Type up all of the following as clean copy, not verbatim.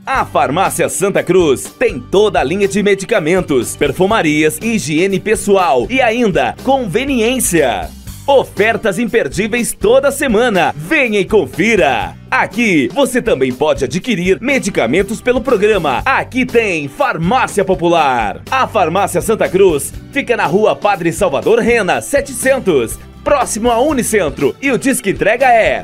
A Farmácia Santa Cruz tem toda a linha de medicamentos, perfumarias, higiene pessoal e ainda conveniência. Ofertas imperdíveis toda semana. Venha e confira. Aqui você também pode adquirir medicamentos pelo programa. Aqui tem Farmácia Popular. A Farmácia Santa Cruz fica na Rua Padre Salvador Rena, 700, próximo a Unicentro. E o disque entrega é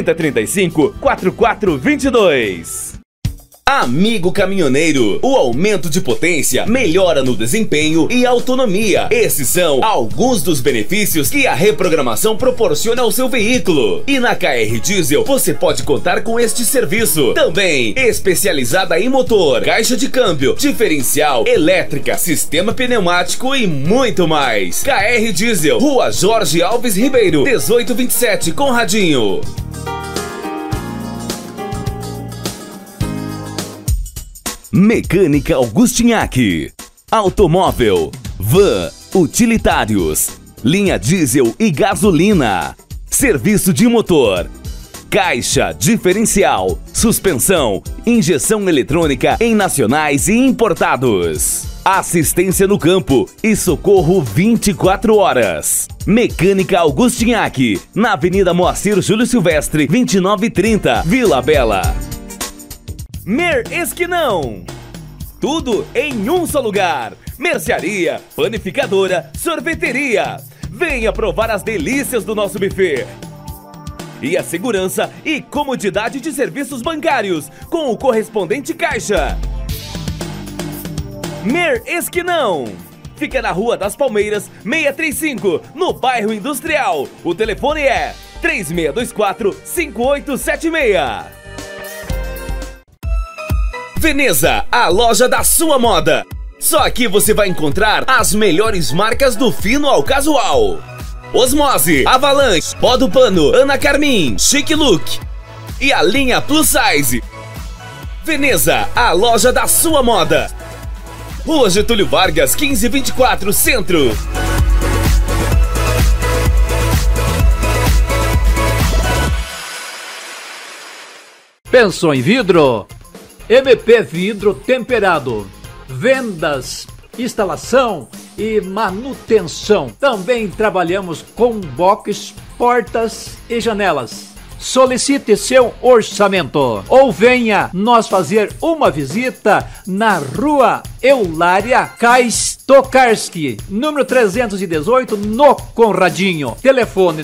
3035-4422. Amigo caminhoneiro, o aumento de potência melhora no desempenho e autonomia. Esses são alguns dos benefícios que a reprogramação proporciona ao seu veículo. E na KR Diesel você pode contar com este serviço. Também especializada em motor, caixa de câmbio, diferencial, elétrica, sistema pneumático e muito mais. KR Diesel, Rua Jorge Alves Ribeiro, 1827, Conradinho. Mecânica Augustinhac. Automóvel, van, utilitários, linha diesel e gasolina. Serviço de motor, caixa, diferencial, suspensão, injeção eletrônica em nacionais e importados. Assistência no campo e socorro 24 horas. Mecânica Augustinhac, na Avenida Moacir Júlio Silvestre, 2930, Vila Bela. Mer Esquinão. Tudo em um só lugar. Mercearia, panificadora, sorveteria. Venha provar as delícias do nosso buffet. E a segurança e comodidade de serviços bancários com o correspondente caixa. Mer Esquinão. Fica na Rua das Palmeiras, 635, no bairro Industrial. O telefone é 3624-5876. Veneza, a loja da sua moda. Só aqui você vai encontrar as melhores marcas do fino ao casual. Osmose, Avalanche, Pó do Pano, Ana Carmin, Chic Look e a linha Plus Size. Veneza, a loja da sua moda. Rua Getúlio Vargas, 1524, Centro. Pensou em vidro? MP Vidro Temperado. Vendas, instalação e manutenção. Também trabalhamos com box, portas e janelas. Solicite seu orçamento ou venha nós fazer uma visita na Rua Eulária Kais Tokarski, número 318, no Conradinho. Telefone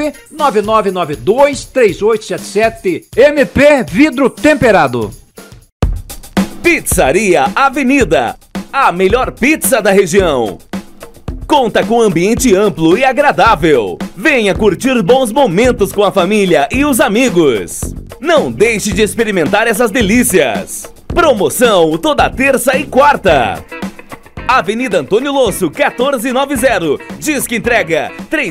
999923877. MP Vidro Temperado. Pizzaria Avenida, a melhor pizza da região. Conta com ambiente amplo e agradável. Venha curtir bons momentos com a família e os amigos. Não deixe de experimentar essas delícias. Promoção toda terça e quarta. Avenida Antônio Losso, 1490. Disque entrega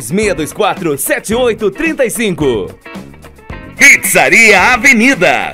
3624-7835. Pizzaria Avenida.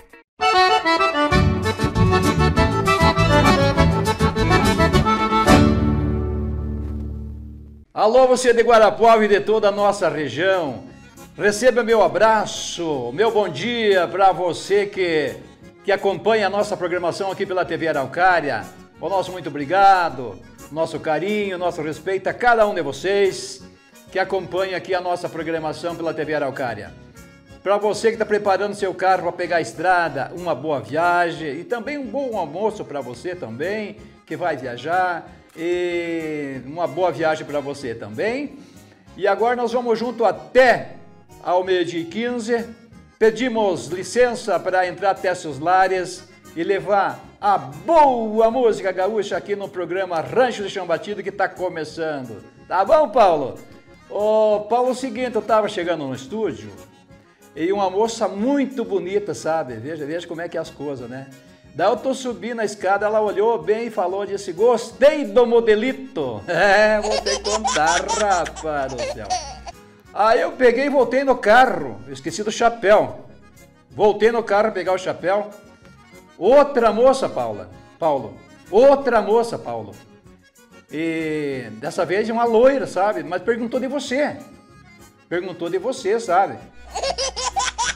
Alô, você de Guarapuava e de toda a nossa região. Receba meu abraço, meu bom dia para você que acompanha a nossa programação aqui pela TV Araucária. O nosso muito obrigado, nosso carinho, nosso respeito a cada um de vocês que acompanha aqui a nossa programação pela TV Araucária. Para você que está preparando seu carro para pegar a estrada, uma boa viagem e também um bom almoço para você também, que vai viajar. E uma boa viagem para você também. E agora nós vamos junto até ao 12h15. Pedimos licença para entrar até seus lares e levar a boa música gaúcha aqui no programa Rancho de Chão Batido que está começando. Tá bom, Paulo? Ô, Paulo, é o seguinte, eu estava chegando no estúdio e uma moça muito bonita, sabe? Veja como é que é as coisas, né? Daí eu tô subindo a escada, ela olhou bem e falou, disse, gostei do modelito. Vou te contar, rapaz do céu. Aí eu peguei e voltei no carro, esqueci do chapéu. Voltei no carro pegar o chapéu. Outra moça, Paulo. Outra moça, Paulo. E dessa vez uma loira, sabe? Mas perguntou de você, sabe?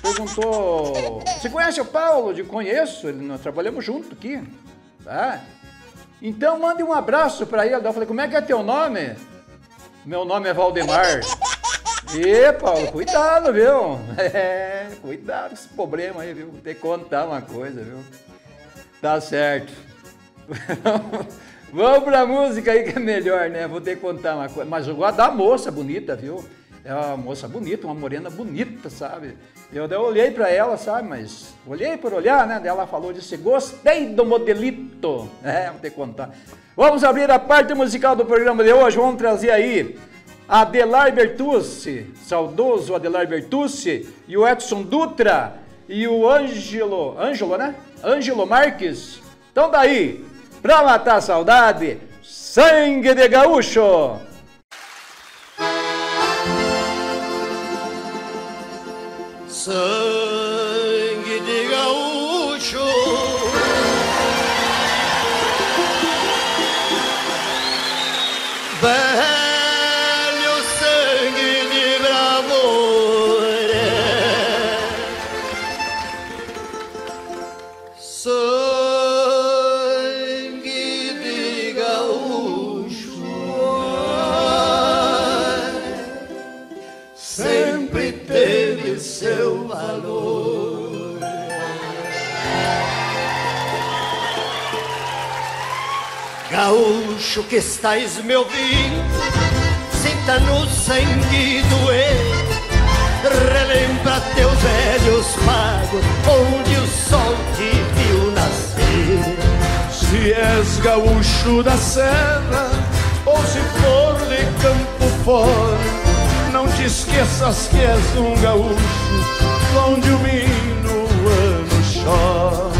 perguntou, você conhece o Paulo? Eu conheço, nós trabalhamos junto aqui, tá? Então mande um abraço para ele. Eu falei, como é que é teu nome? Meu nome é Valdemar. E Paulo, cuidado, viu? Cuidado com esse problema aí, viu? Vou ter que contar uma coisa, viu? Tá certo. Vamos pra música aí que é melhor, né? Vou ter que contar uma coisa. Mas eu gosto da moça bonita, viu? É uma moça bonita, uma morena bonita, sabe? Eu olhei pra ela, sabe? Mas olhei por olhar, né? Ela falou, disse, gostei do modelito. Vou ter que contar. Vamos abrir a parte musical do programa de hoje. Vamos trazer aí Adelar Bertucci, saudoso Adelar Bertucci, e o Edson Dutra, e o Ângelo, né? Ângelo Marques. Então daí, pra matar a saudade, Sangue de Gaúcho! Sangue de gaúcho, velho sangue de bravura, sangue de gaúcho, sempre teve seu valor. Gaúcho que estais me ouvindo, sinta no sangue doer, relembra teus velhos pagos, onde o sol te viu nascer. Se és gaúcho da serra, ou se for de campo fora, não te esqueças que és um gaúcho, onde o ano chora.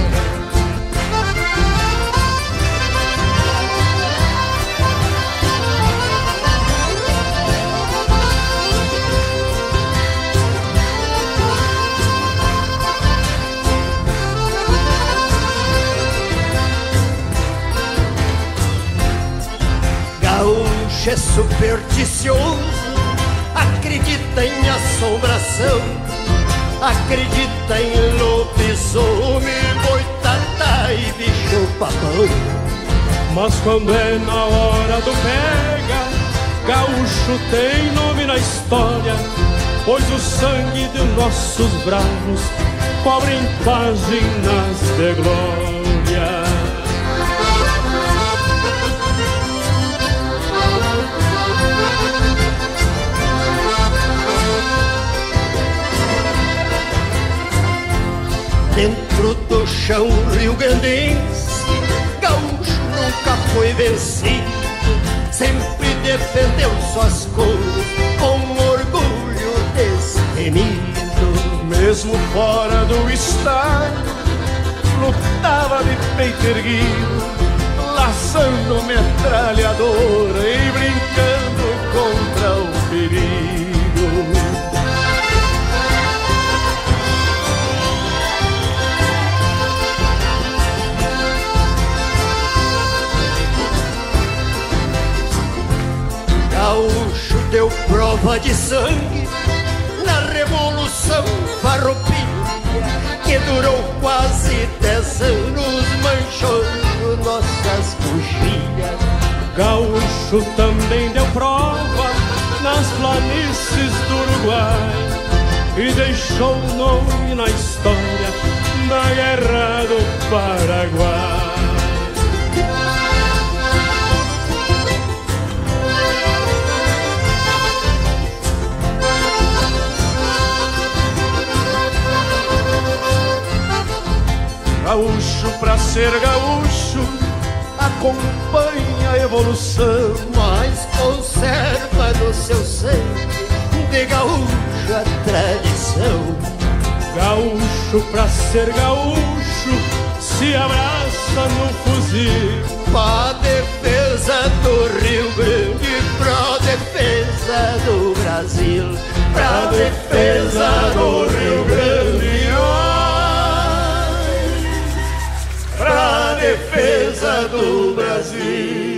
Gaúcho é supersticioso, acredita em assombração, acredita em lobisomem, boitatá e bicho papão. Mas quando é na hora do pega, gaúcho tem nome na história, pois o sangue de nossos bravos cobrem páginas de glória. Dentro do chão rio-grandense, gaúcho nunca foi vencido, sempre defendeu suas cores com orgulho destemido. Mesmo fora do estado, lutava de peito erguido, laçando metralhadora e brincando contra o perigo. Gaúcho deu prova de sangue na Revolução Farroupilha, que durou quase 10 anos, manchando nossas coxilhas. Gaúcho também deu prova nas planícies do Uruguai e deixou o nome na história da Guerra do Paraguai. Gaúcho, pra ser gaúcho, acompanha a evolução, mas conserva no seu sangue de gaúcho a tradição. Gaúcho, pra ser gaúcho, se abraça no fuzil, pra defesa do Rio Grande, pra defesa do Brasil, pra defesa do Rio Grande, pra defesa do Brasil.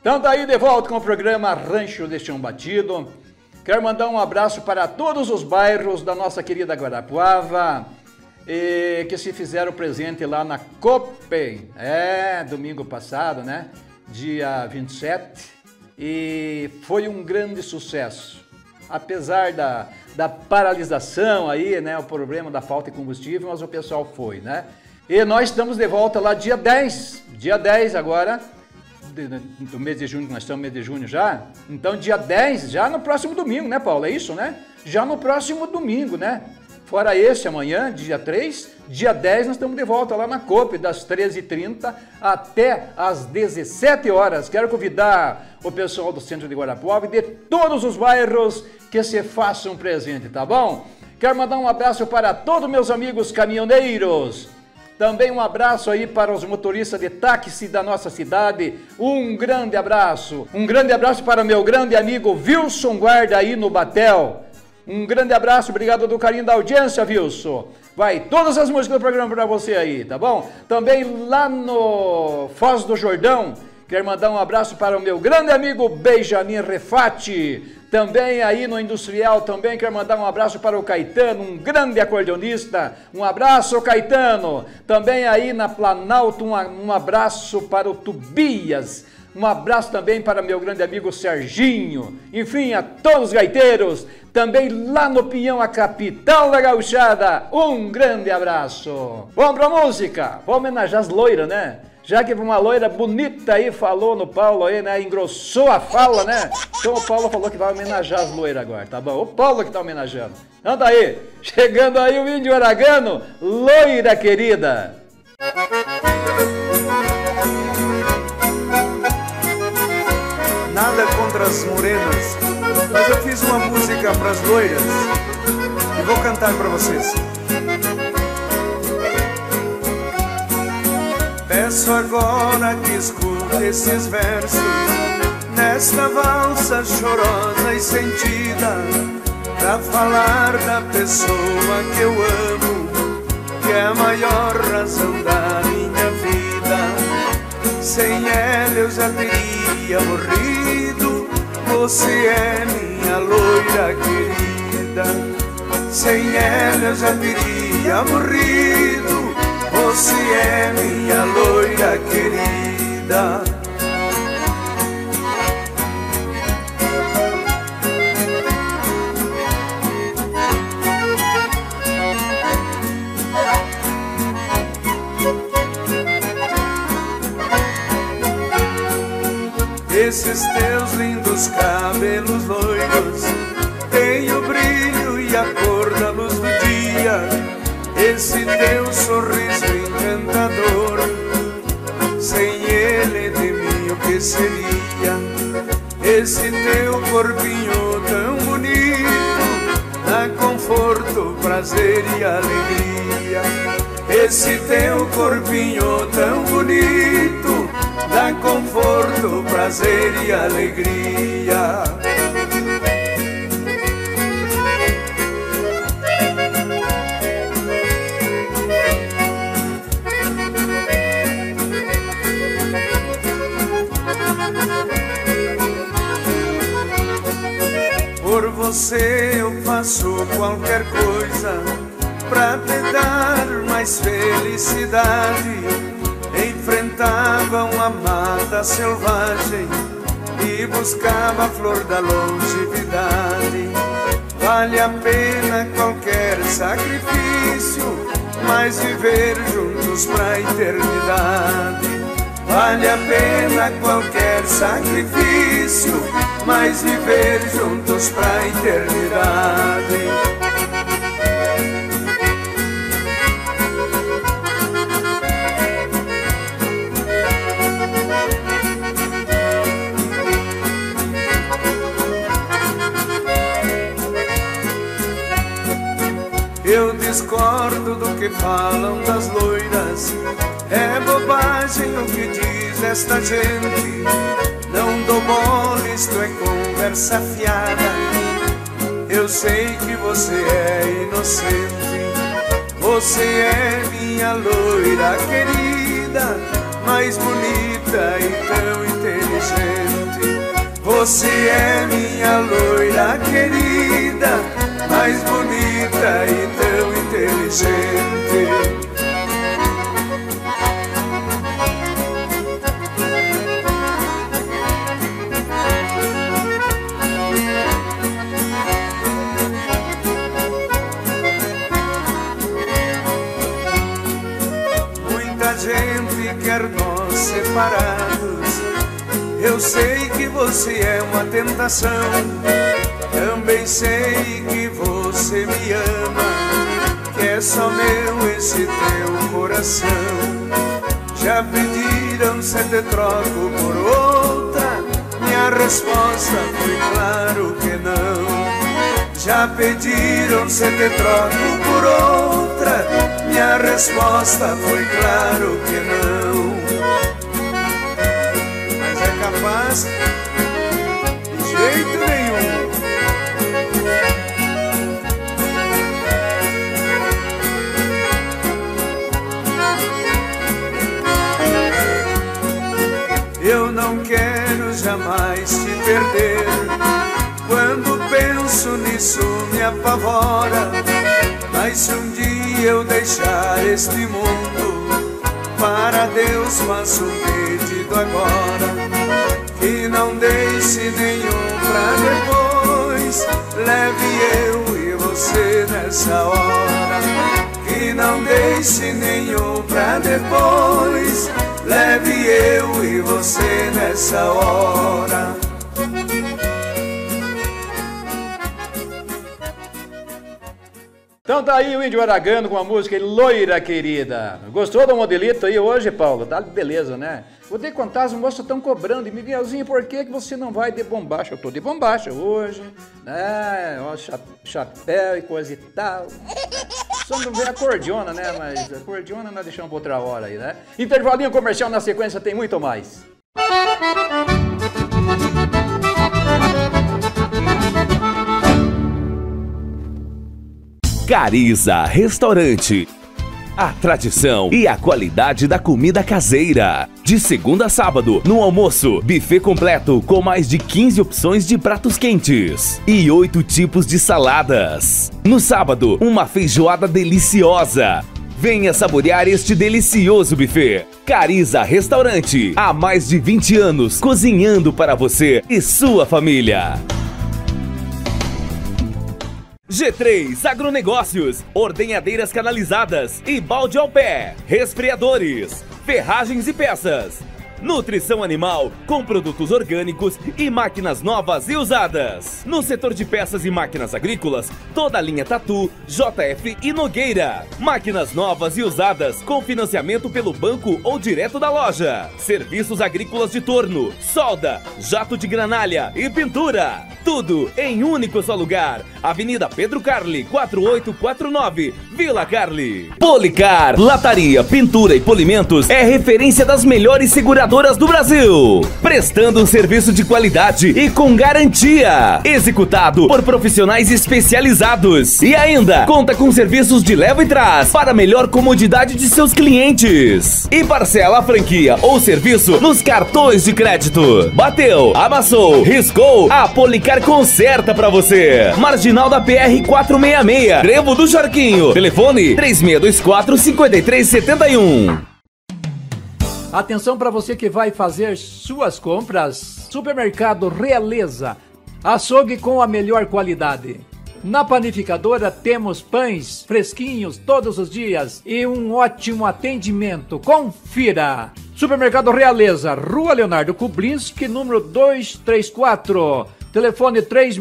Então daí de volta com o programa Rancho de Chão Batido. Quero mandar um abraço para todos os bairros da nossa querida Guarapuava, que se fizeram presente lá na COPE, domingo passado, né? Dia 27, e foi um grande sucesso. Apesar da paralisação aí, né? O problema da falta de combustível, mas o pessoal foi, né? E nós estamos de volta lá dia 10 agora, do mês de junho, nós estamos no mês de junho já, então dia 10, já no próximo domingo, né, Paulo? É isso, né? Já no próximo domingo, né? Fora esse, amanhã, dia 3, dia 10, nós estamos de volta lá na COPE, das 13h30 até as 17 horas. Quero convidar o pessoal do centro de Guarapuava e de todos os bairros que se façam presente, tá bom? Quero mandar um abraço para todos meus amigos caminhoneiros. Também um abraço aí para os motoristas de táxi da nossa cidade. Um grande abraço. Um grande abraço para o meu grande amigo Wilson Guarda aí no Batel. Um grande abraço, obrigado do carinho da audiência, Wilson. Vai, todas as músicas do programa para você aí, tá bom? Também lá no Foz do Jordão, quero mandar um abraço para o meu grande amigo Benjamin Refati. Também aí no Industrial, também quero mandar um abraço para o Caetano, um grande acordeonista. Um abraço, Caetano. Também aí na Planalto, um abraço para o Tobias. Um abraço também para meu grande amigo Serginho. Enfim, a todos os gaiteiros. Também lá no Pinhão, a capital da gauchada. Um grande abraço. Vamos pra música. Vamos homenagear as loiras, né? Já que uma loira bonita aí falou no Paulo aí, né? Engrossou a fala, né? Então o Paulo falou que vai homenagear as loiras agora, tá bom? O Paulo que tá homenageando. Anda aí, chegando aí o índio aragano, loira querida. Nada contra as morenas, mas eu fiz uma música para as loiras e vou cantar para vocês. Peço agora que escute esses versos nesta valsa chorosa e sentida, pra falar da pessoa que eu amo, que é a maior razão da minha vida. Sem ela eu já teria morrido. Você é minha loira querida. Sem ela eu já teria morrido. Você é minha loira querida. Esses teus lindos cabelos loiros têm o brilho e a cor da luz do dia. Esse teu sorriso encantador, sem ele de mim o que seria? Esse teu corpinho tão bonito dá conforto, prazer e alegria. Esse teu corpinho tão bonito dá conforto, prazer e alegria. Por você eu faço qualquer coisa pra te dar mais felicidade. Enfrentava uma mata selvagem e buscava a flor da longevidade. Vale a pena qualquer sacrifício, mas viver juntos pra eternidade. Vale a pena qualquer sacrifício, mas viver juntos pra eternidade. Eu discordo do que falam das loiras, é bobagem o que diz esta gente. Não dou bola, isto é conversa fiada. Eu sei que você é inocente. Você é minha loira querida, mais bonita e tão inteligente. Você é minha loira querida, mais bonita e tão inteligente. Muita gente quer nós separados. Eu sei que você é uma tentação, também sei que você me ama, que é só meu esse teu coração. Já pediram se te troco por outra, minha resposta foi claro que não. Já pediram se te troco por outra, minha resposta foi claro que não. Capaz de jeito nenhum. Eu não quero jamais te perder. Quando penso nisso me apavora. Mas se um dia eu deixar este mundo, para Deus faço um pedido agora, que não deixe nenhum pra depois, leve eu e você nessa hora. Que não deixe nenhum pra depois, leve eu e você nessa hora. Então tá aí o Índio Aragano com a música Loira Querida. Gostou do modelito aí hoje, Paulo? Tá beleza, né? Vou ter que contar, as moças estão cobrando. E Miguelzinho, por que você não vai de bombacha? Eu tô de bombacha hoje, né? Ó, chapéu e coisa e tal. Só não vem a cordiona, né? Mas a cordiona nós deixamos pra outra hora aí, né? Intervalinho comercial, na sequência tem muito mais. Cariza Restaurante. A tradição e a qualidade da comida caseira. De segunda a sábado, no almoço, buffet completo com mais de 15 opções de pratos quentes e 8 tipos de saladas. No sábado, uma feijoada deliciosa. Venha saborear este delicioso buffet. Cariza Restaurante. Há mais de 20 anos cozinhando para você e sua família. G3 Agronegócios, ordenhadeiras canalizadas e balde ao pé, resfriadores, ferragens e peças. Nutrição animal com produtos orgânicos e máquinas novas e usadas. No setor de peças e máquinas agrícolas, toda a linha Tatu, JF e Nogueira. Máquinas novas e usadas com financiamento pelo banco ou direto da loja. Serviços agrícolas de torno, solda, jato de granalha e pintura. Tudo em único só lugar. Avenida Pedro Carli, 4849, Vila Carli. Policar, lataria, pintura e polimentos é referência das melhores seguradoras do Brasil. Prestando um serviço de qualidade e com garantia. Executado por profissionais especializados. E ainda conta com serviços de leva e trás para melhor comodidade de seus clientes. E parcela a franquia ou serviço nos cartões de crédito. Bateu, amassou, riscou, a Policar conserta pra você. Marginal da PR 466, Trevo do Jarquinho. Telefone 3624-5371. Atenção para você que vai fazer suas compras. Supermercado Realeza, açougue com a melhor qualidade. Na panificadora temos pães fresquinhos todos os dias e um ótimo atendimento. Confira! Supermercado Realeza, Rua Leonardo Kublinski, número 234. Telefone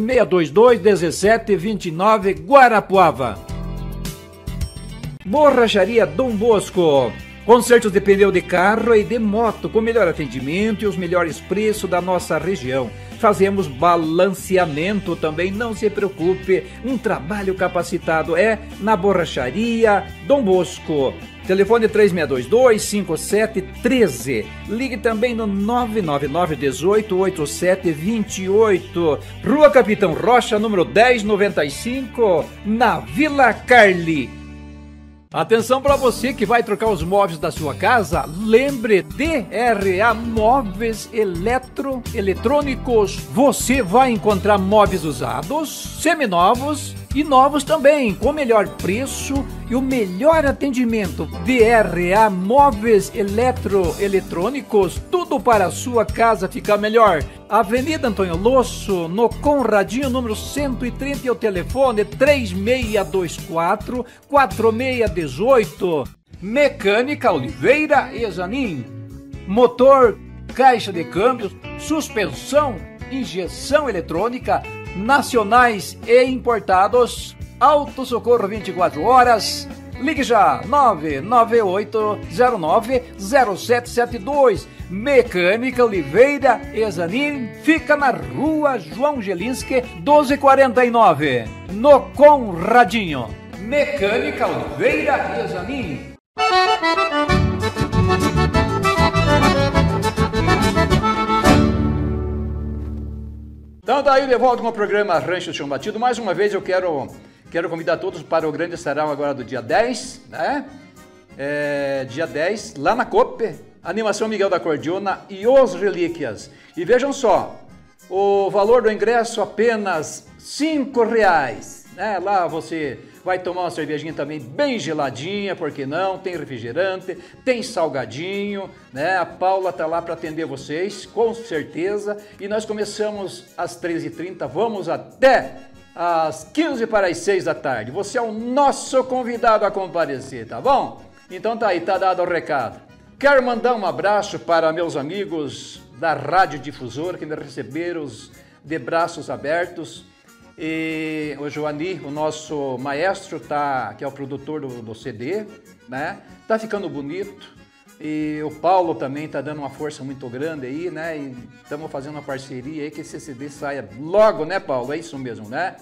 3622-1729, Guarapuava. Borracharia Dom Bosco. Consertos de pneu de carro e de moto, com melhor atendimento e os melhores preços da nossa região. Fazemos balanceamento também, não se preocupe, um trabalho capacitado é na Borracharia Dom Bosco. Telefone 3622-5713. Ligue também no 999-18-8728. Rua Capitão Rocha, número 1095, na Vila Carli. Atenção para você que vai trocar os móveis da sua casa, lembre DRA Móveis Eletrônicos. Você vai encontrar móveis usados, seminovos e novos também, com melhor preço e o melhor atendimento. DRA Móveis Eletrônicos, tudo para a sua casa ficar melhor. Avenida Antônio Losso, no Conradinho, número 130, e o telefone 3624-4618. Mecânica Oliveira e Zanin. Motor, caixa de câmbios, suspensão, injeção eletrônica, nacionais e importados. Auto Socorro 24 horas. Ligue já, 998090772. Mecânica Oliveira e Zanin fica na rua João Gelinski, 1249, no Conradinho. Mecânica Oliveira e Zanin. Então tá aí de volta com o programa Rancho Chão Batido. Mais uma vez eu quero convidar todos para o grande sarau agora do dia 10, né? Dia 10, lá na Cope, Animação Miguel da Cordiona e Os Relíquias. E vejam só, o valor do ingresso apenas R$5, né? Lá você vai tomar uma cervejinha também bem geladinha, por que não? Tem refrigerante, tem salgadinho, né? A Paula tá lá para atender vocês, com certeza. E nós começamos às 13h30, vamos até às 15:45 da tarde. Você é o nosso convidado a comparecer, tá bom? Então tá aí, tá dado o recado. Quero mandar um abraço para meus amigos da Rádio Difusora que me receberam de braços abertos. E o Joani, o nosso maestro, que é o produtor do CD, né? Tá ficando bonito. E o Paulo também tá dando uma força muito grande aí, né? E estamos fazendo uma parceria aí que esse CD saia logo, né, Paulo? É isso mesmo, né?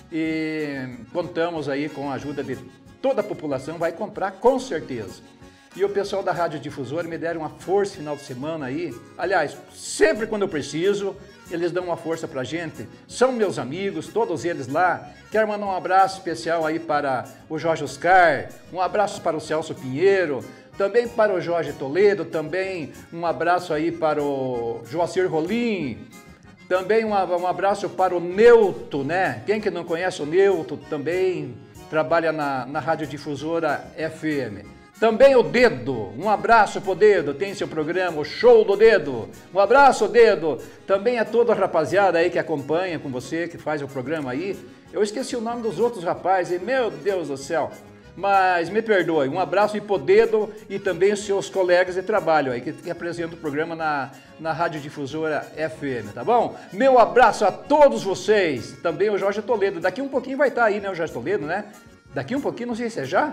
E contamos aí com a ajuda de toda a população, vai comprar com certeza. E o pessoal da Rádio Difusora me deram uma força final de semana aí. Aliás, sempre quando eu preciso, eles dão uma força pra gente. São meus amigos, todos eles lá. Quero mandar um abraço especial aí para o Jorge Oscar, um abraço para o Celso Pinheiro, também para o Jorge Toledo, também um abraço aí para o Joacir Rolim, também um abraço para o Neuto, né? Quem que não conhece o Neuto também trabalha na Rádio Difusora FM. Também o Dedo, um abraço pro Dedo, tem seu programa, o Show do Dedo. Um abraço, Dedo. Também a toda a rapaziada aí que acompanha com você, que faz o programa aí. Eu esqueci o nome dos outros rapazes, meu Deus do céu. Mas me perdoe, um abraço aí pro Dedo e também os seus colegas de trabalho aí, que apresentam o programa na Rádio Difusora FM, tá bom? Meu abraço a todos vocês, também o Jorge Toledo. Daqui um pouquinho vai estar aí, né, o Jorge Toledo, né? Daqui um pouquinho, não sei se é já.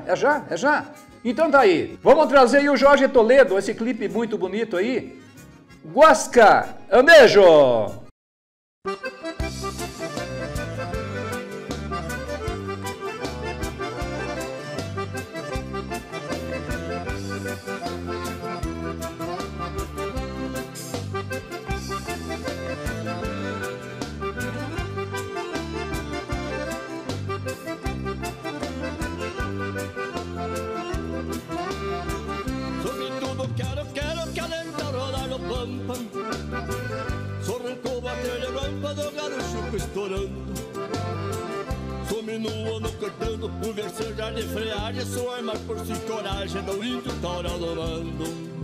Então tá aí, vamos trazer aí o Jorge Toledo, esse clipe muito bonito aí. Guasca, Anejo! Sou rancoba, telha rampa do garochuco estourando. Sou minua no cortando, um versejar de freagem. Sou arma por si coragem, do índio tora do mando.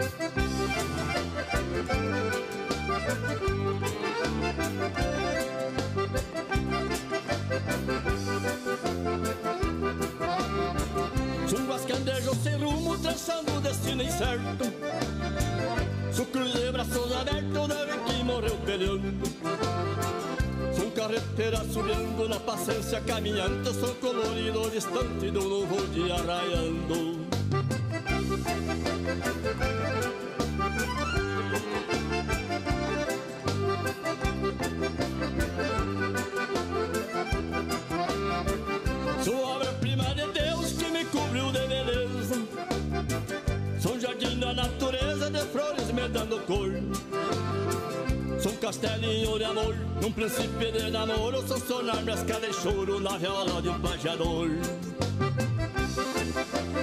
Sou um guascandejo sem rumo, traçando o destino incerto. Sou cruz de braços abertos, deve que morreu peleando. Sou um carreteiro assobiando, na paciência caminhando. Sou colorido distante do novo dia raiando. Sou obra-prima de Deus que me cobriu de beleza. Sou um jardim da natureza, de flores me dando cor. Sou um castelinho de amor, num princípio de namoro. Sou sonar minhas caras de choro na viola de um pajador.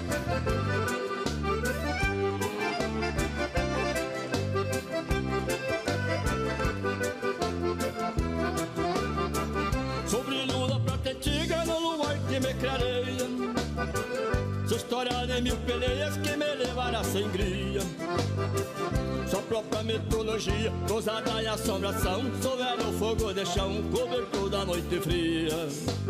areia. Sou história de mil peleias que me levaram à sangria. Sua própria mitologia, gozada e assombração. Sou velho fogo de chão, cobertor da noite fria.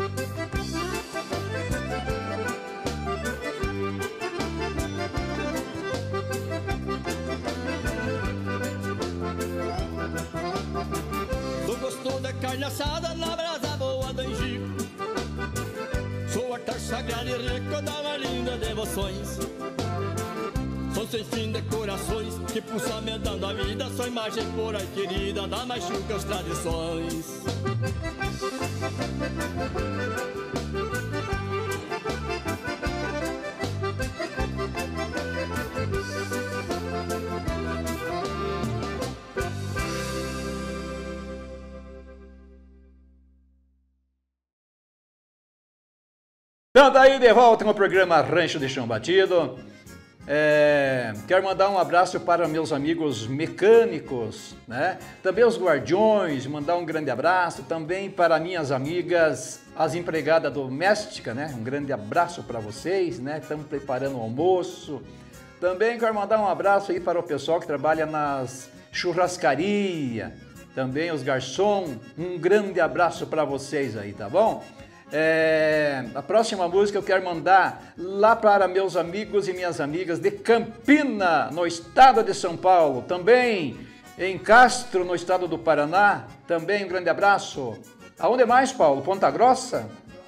Sou gostoso de carne assada na brasa boa do Angico. Sou altar sagrado e rico da mais linda devoções. Sou sem fim de corações que pulsam me dando a vida. Sou imagem pura e querida das mais chucras tradições. Então tá aí de volta com o programa Rancho de Chão Batido. Quero mandar um abraço para meus amigos mecânicos, né? Também os guardiões, mandar um grande abraço. Também para minhas amigas, as empregadas domésticas, né? Um grande abraço para vocês, né? Estamos preparando o almoço. Também quero mandar um abraço aí para o pessoal que trabalha nas churrascarias. Também os garçons. Um grande abraço para vocês aí, tá bom? A próxima música eu quero mandar lá para meus amigos e minhas amigas de Campina, no estado de São Paulo, também em Castro, no estado do Paraná, também um grande abraço. Aonde mais, Paulo? Ponta Grossa?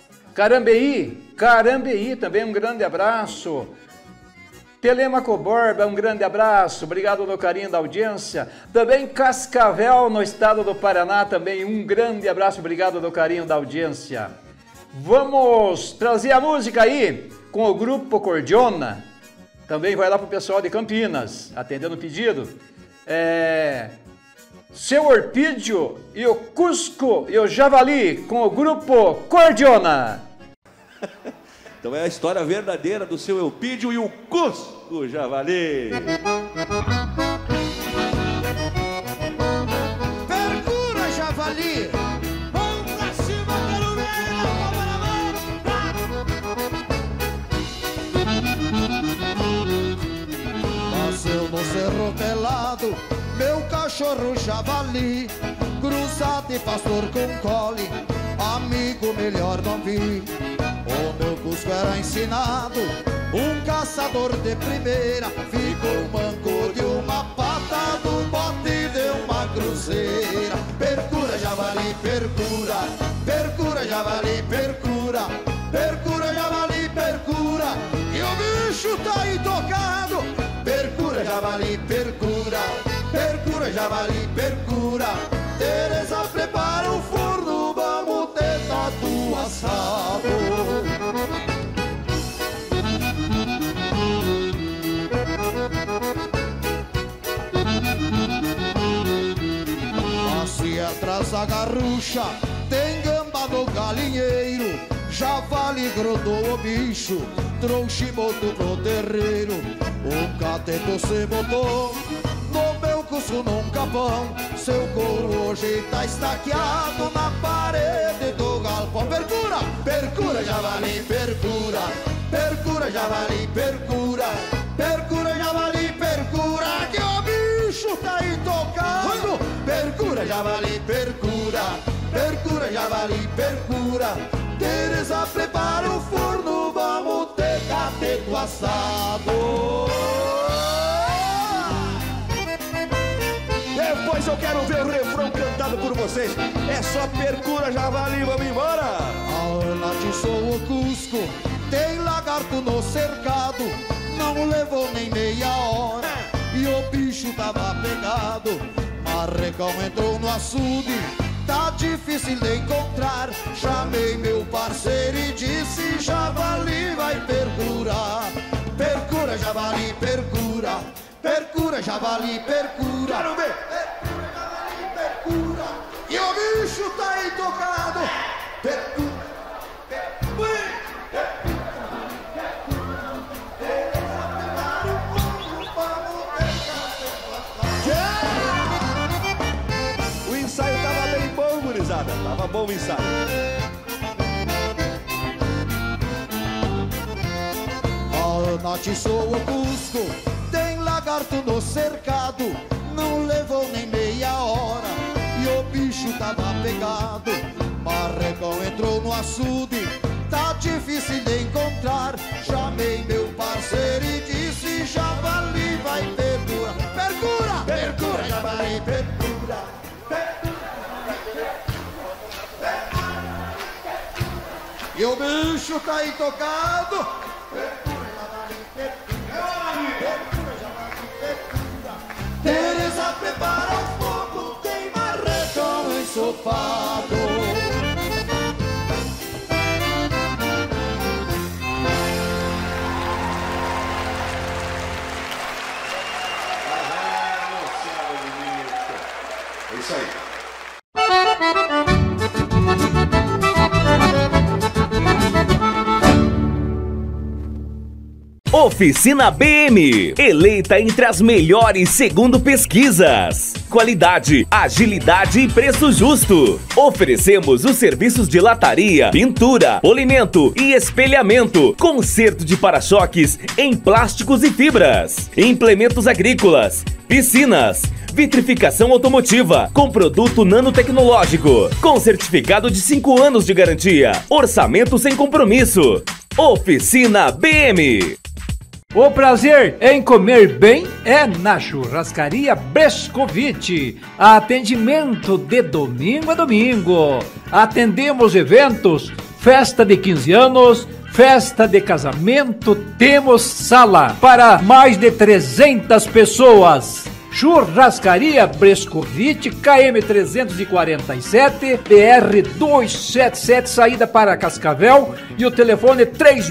Carambeí, também um grande abraço. Telemaco Borba, um grande abraço, obrigado pelo carinho da audiência. Também Cascavel, no estado do Paraná, também um grande abraço, obrigado pelo carinho da audiência. Vamos trazer a música aí com o grupo Cordiona. Também vai lá pro pessoal de Campinas, atendendo o pedido. Seu Orpídio e o Cusco e o Javali com o grupo Cordiona. Então é a história verdadeira do seu Elpídio e o Cusco Javali. Percura, Javali. Nasceu no Cerro Pelado, meu cachorro javali, cruzado e pastor com cole, amigo melhor não vi. O meu Cusco era ensinado, um caçador de primeira, ficou manco de uma pata, do bote de uma cruzeira. Percura, javali, percura, percura, javali, percura, percura, javali, percura, e o bicho tá intocado. Percura, javali, percura, percura, javali, percura. Teresa prepara o forno, vamos ter tatu assado. Assim atrás da garrucha tem gamba no galinheiro, javali grudou o bicho, trouxe moto pro terreiro. Um cateto se botou no meu Cusco num capão, seu couro hoje tá estaqueado na parede do galpão. Percura, percura, javali, percura, percura, javali, percura, percura, javali, percura, que o bicho tá intocado. Percura, javali, percura, percura, javali, percura. Teresa prepara o forno, vamos ter cateto assado. Depois eu quero ver o refrão cantado por vocês. É só percura, javali, vamos embora. A Ana atiçou o Cusco, tem lagarto no cercado, não levou nem meia hora e o bicho tava pegado. Marrecão entrou no açude, tá difícil de encontrar. Chamei meu parceiro e disse, javali vai percurar. Percura, javali, percura, percura, javali, percura. Quero ver. Percura, javali, percura, e o bicho tá intocado. Percura, percura. O ensaio tava bem bom, gurizada. Tava bom o ensaio. Não atiçou o Cusco, tem lagarto no cercado. Não levou nem meia hora e o bicho tava pegado. Marrecão entrou no açude, tá difícil de encontrar. Chamei meu parceiro e disse: javali vai perdura. Perdura, perdura, javali perdura. E o bicho tá intocado. Teresa prepara o fogo, tem marrecão ensopado. É isso aí. Oficina BM, eleita entre as melhores segundo pesquisas. Qualidade, agilidade e preço justo. Oferecemos os serviços de lataria, pintura, polimento e espelhamento, conserto de para-choques em plásticos e fibras, implementos agrícolas, piscinas, vitrificação automotiva com produto nanotecnológico, com certificado de 5 anos de garantia, orçamento sem compromisso. Oficina BM. O prazer em comer bem é na Churrascaria Brescovitch. Atendimento de domingo a domingo. Atendemos eventos, festa de 15 anos, festa de casamento. Temos sala para mais de 300 pessoas. Churrascaria Brescovitch, KM 347, BR 277, saída para Cascavel, e o telefone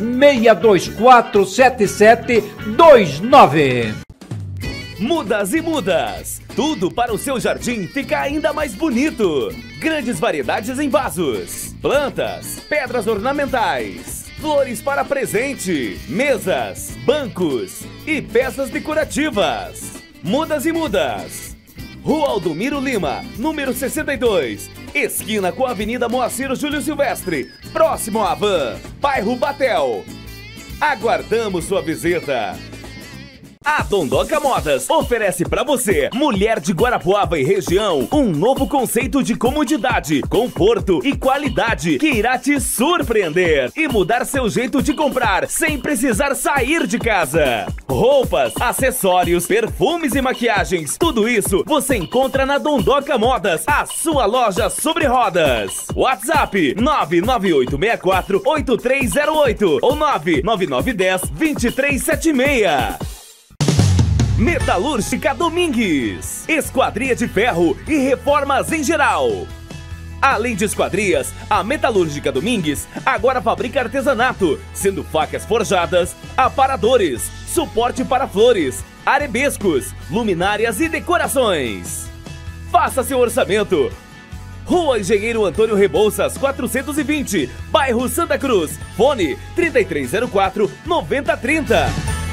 36247729. Mudas e mudas, tudo para o seu jardim ficar ainda mais bonito. Grandes variedades em vasos, plantas, pedras ornamentais, flores para presente, mesas, bancos e peças decorativas. Mudas e mudas. Rua Aldomiro Lima, número 62, esquina com a Avenida Moacir Júlio Silvestre, próximo à Van, bairro Batel. Aguardamos sua visita. A Dondoca Modas oferece para você, mulher de Guarapuava e região, um novo conceito de comodidade, conforto e qualidade que irá te surpreender e mudar seu jeito de comprar sem precisar sair de casa. Roupas, acessórios, perfumes e maquiagens, tudo isso você encontra na Dondoca Modas, a sua loja sobre rodas. WhatsApp 99864-8308 ou 99910-2376. Metalúrgica Domingues, esquadria de ferro e reformas em geral. Além de esquadrias, a Metalúrgica Domingues agora fabrica artesanato, sendo facas forjadas, aparadores, suporte para flores, arabescos, luminárias e decorações. Faça seu orçamento. Rua Engenheiro Antônio Rebouças, 420, bairro Santa Cruz. Fone 3304-9030.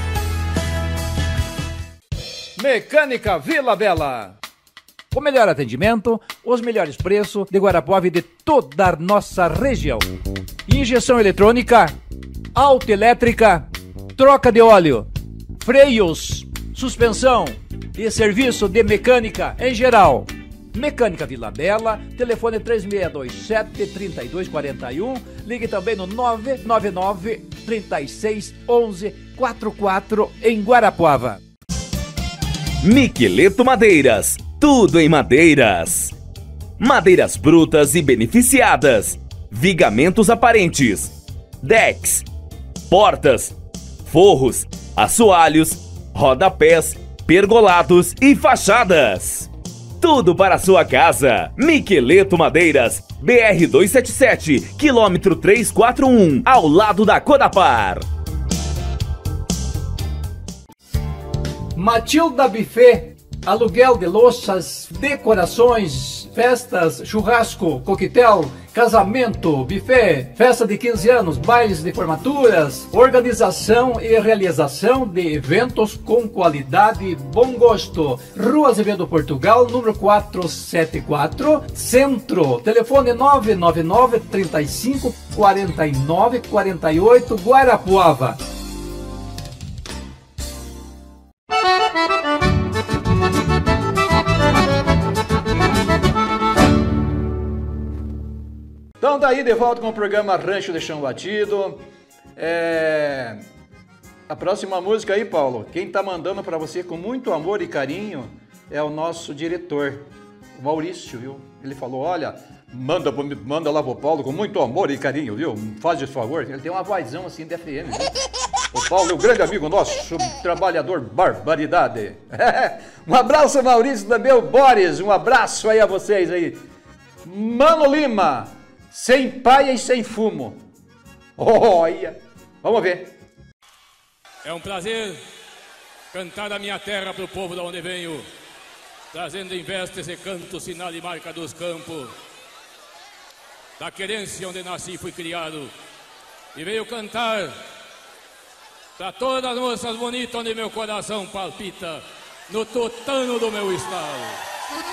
Mecânica Vila Bela. O melhor atendimento, os melhores preços de Guarapuava e de toda a nossa região. Injeção eletrônica, autoelétrica, troca de óleo, freios, suspensão e serviço de mecânica em geral. Mecânica Vila Bela, telefone 3627-3241, ligue também no 999-361144 em Guarapuava. Miqueleto Madeiras, tudo em madeiras. Madeiras brutas e beneficiadas, vigamentos aparentes, decks, portas, forros, assoalhos, rodapés, pergolados e fachadas. Tudo para a sua casa. Miqueleto Madeiras, BR 277, quilômetro 341, ao lado da Codapar. Matilda Buffet, aluguel de louças, decorações, festas, churrasco, coquetel, casamento, buffet, festa de 15 anos, bailes de formaturas, organização e realização de eventos com qualidade e bom gosto. Rua Azevedo Portugal, número 474, Centro. Telefone 999-35-49-48, Guarapuava. aí de volta com o programa Rancho de Chão Batido. A próxima música aí, Paulo, quem tá mandando para você com muito amor e carinho é o nosso diretor, o Maurício, viu? Ele falou, olha, manda lá pro Paulo com muito amor e carinho, viu? Faz esse favor. Ele tem uma vozão assim de FM, viu? O Paulo é um grande amigo nosso, trabalhador barbaridade. Um abraço, Maurício, também o Boris, um abraço aí a vocês aí. Mano Lima, sem paia e sem fumo. Olha, vamos ver. É um prazer cantar a minha terra pro povo da onde venho, trazendo em vestes e canto, sinal e marca dos campos, da querência onde nasci e fui criado, e veio cantar pra todas as moças bonitas onde meu coração palpita, no tutano do meu estado.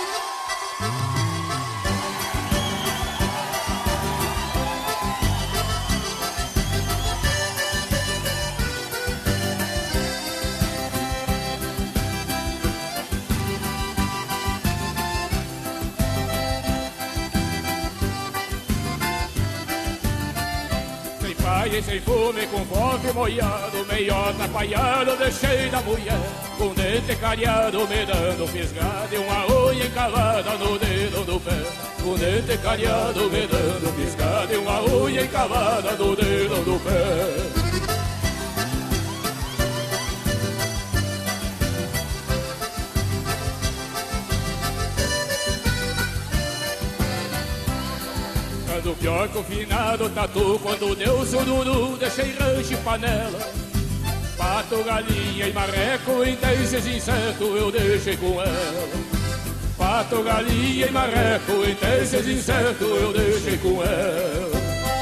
E sem fome, com fome moiado, meiota paiado, deixei da mulher, com dente cariado, me dando fisgada, e uma unha encavada no dedo do pé. Com dente cariado, me dando fisgada, e uma unha encavada no dedo do pé. Do pior confinado tatu, quando deu sururu, deixei rancho e panela. Pato, galinha e marreco, em 10 insetos eu deixei com ela. Pato, galinha e marreco, em 10 insetos eu deixei com ela.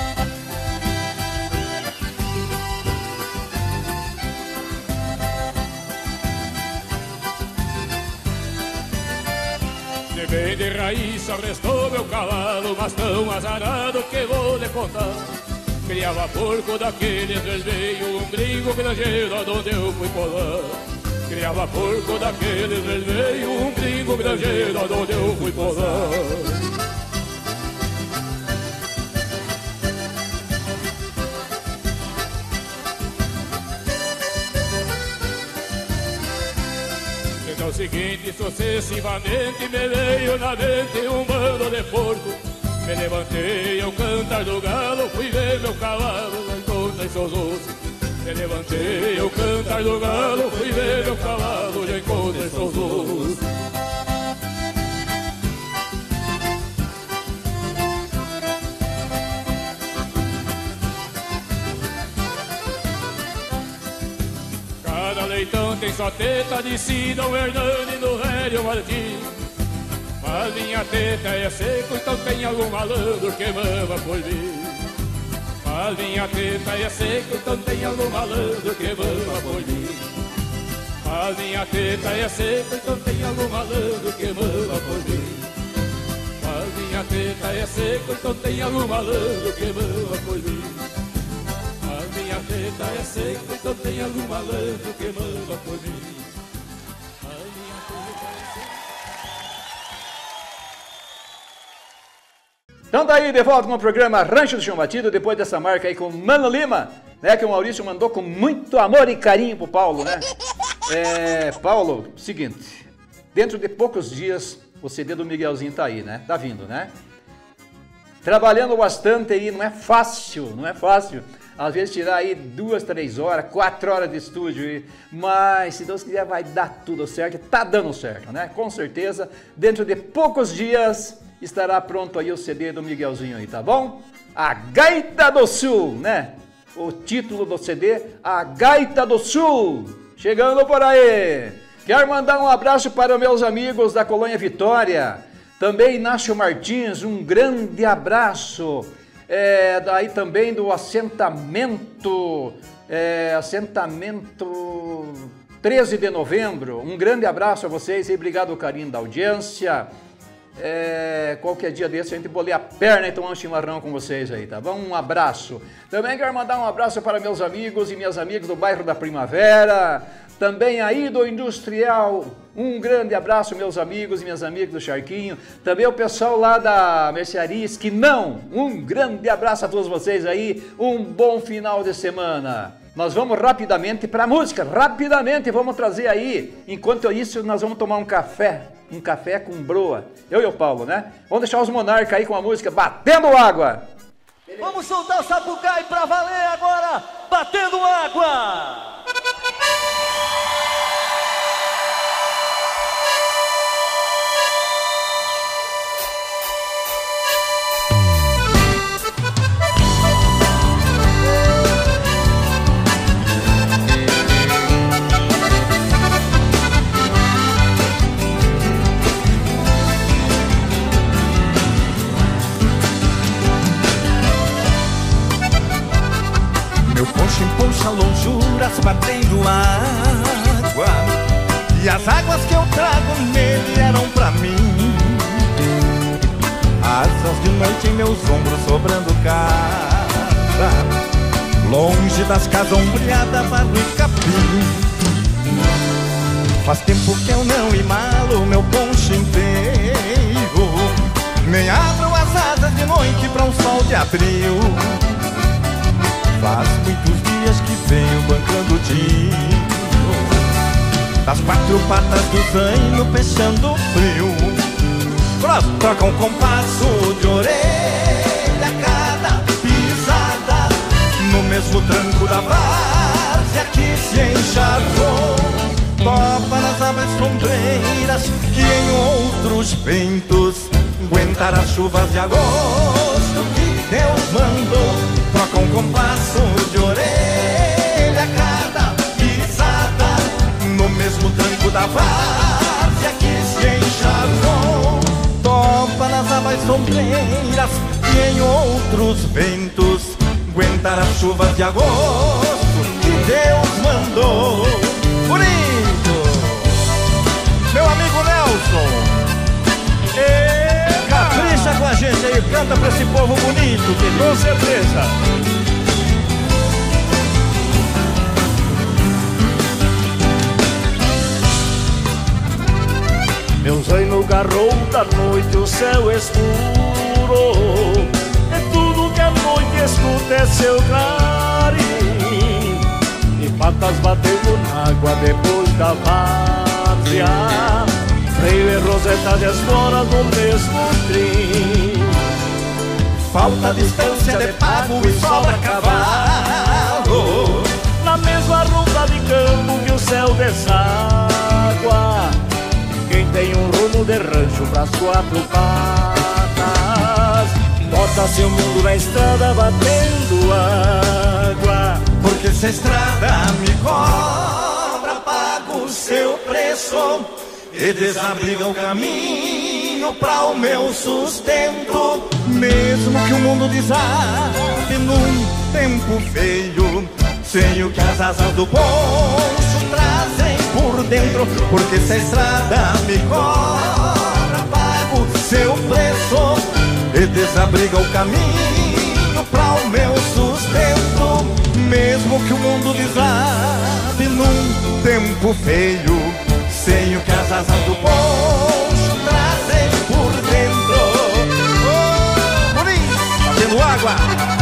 Bem de raiz só restou meu cavalo, mas tão azarado que vou lhe contar. Criava porco daqueles vermelho, um gringo granjeiro aonde eu fui colar. Criava porco daqueles vermelho, um gringo granjeiro aonde eu fui colar. No seguinte, sucessivamente, me veio na mente um bando de porco. Me levantei ao cantar do galo, fui ver meu cavalo, já encontrei seus ossos. Me levantei ao cantar do galo, fui ver meu cavalo, já encontrei seus ossos. Leitão tem só teta de Sidão Hernani no velho Martim. Mas minha teta é seco, então tem algum malandro que mama por mim. Mas minha teta é seco, então tem algum malandro que mama por mim. Mas minha teta é seco, então tem algum malandro que mama por mim. Mas minha teta é seco, então tem algum malandro que mama por mim. Minha teta é seca, então tem algum malandro que manda por mim. Ai, minha teta é seca. Então daí, de volta com o programa Rancho do Chão Batido, depois dessa marca aí com o Mano Lima, né, que o Maurício mandou com muito amor e carinho pro Paulo, né? Paulo, seguinte, dentro de poucos dias o CD do Miguelzinho tá aí, né? Tá vindo, né? Trabalhando bastante aí, não é fácil, não é fácil. Às vezes tirar aí 2, 3 horas, 4 horas de estúdio, mas se Deus quiser vai dar tudo certo, tá dando certo, né? Com certeza, dentro de poucos dias estará pronto aí o CD do Miguelzinho aí, tá bom? A Gaita do Sul, né? O título do CD, A Gaita do Sul, chegando por aí. Quero mandar um abraço para os meus amigos da Colônia Vitória, também Inácio Martins, um grande abraço. Daí também do assentamento 13 de novembro, um grande abraço a vocês e obrigado pelo carinho da audiência. Qualquer dia desse a gente boleia a perna e tomar um chimarrão com vocês aí, tá bom? Um abraço. Também quero mandar um abraço para meus amigos e minhas amigas do bairro da Primavera, também aí do Industrial. Um grande abraço, meus amigos e minhas amigas do Charquinho. Também o pessoal lá da Mercearia Esquinão. Um grande abraço a todos vocês aí. Um bom final de semana. Nós vamos rapidamente para a música. Rapidamente vamos trazer aí. Enquanto isso, nós vamos tomar um café. Um café com broa. Eu e o Paulo, né? Vamos deixar os monarcas aí com a música Batendo Água. Vamos soltar o sapucaí pra valer agora. Batendo Água. Meu poncho emponcha lonjuras batendo água, e as águas que eu trago nele eram pra mim. Asas de noite em meus ombros sobrando casa, longe das casas ombreadas, barro e capim. Faz tempo que eu não emalo meu poncho inteiro, nem abro as asas de noite pra um sol de abril. Faz muitos dias que venho bancando tiro, das quatro patas do zaino peixando frio. Troca um compasso de orelha cada pisada, no mesmo tranco da várzea que se encharcou. Topa nas abas sombreiras que em outros ventos aguentar as chuvas de agosto que Deus mandou. Troca um compasso de orelha cada pisada, no mesmo tranco da várzea que se encharcou. Topa nas abas sombreiras e em outros ventos aguentar as chuvas de agosto que Deus mandou. Bonito! Meu amigo Nelson! Capricha com a gente aí, canta pra esse povo bonito, querido. Com certeza. Meu zaino garrou da noite o céu escuro, é tudo que a noite escuta é seu clarim, e patas batendo na água depois da várzea, freio e roseta de esporas no mesmo trim. Falta distância de pago e sobra cavalo, na mesma ruta de campo que o céu deságua. Quem tem um rumo de rancho pras quatro patas, bota seu mundo na estrada batendo água. porque se a estrada me cobra, pago o seu preço e desabriga o caminho pra o meu sustento. Mesmo que o mundo desabe num tempo feio, sei o que as asas do poncho trazem por dentro, porque se a estrada me cobra, pago seu preço e desabriga o caminho pra o meu sustento. Mesmo que o mundo desabe num tempo feio, sei o que as asas do poncho trazem por dentro. Oh, bonito! Batendo água!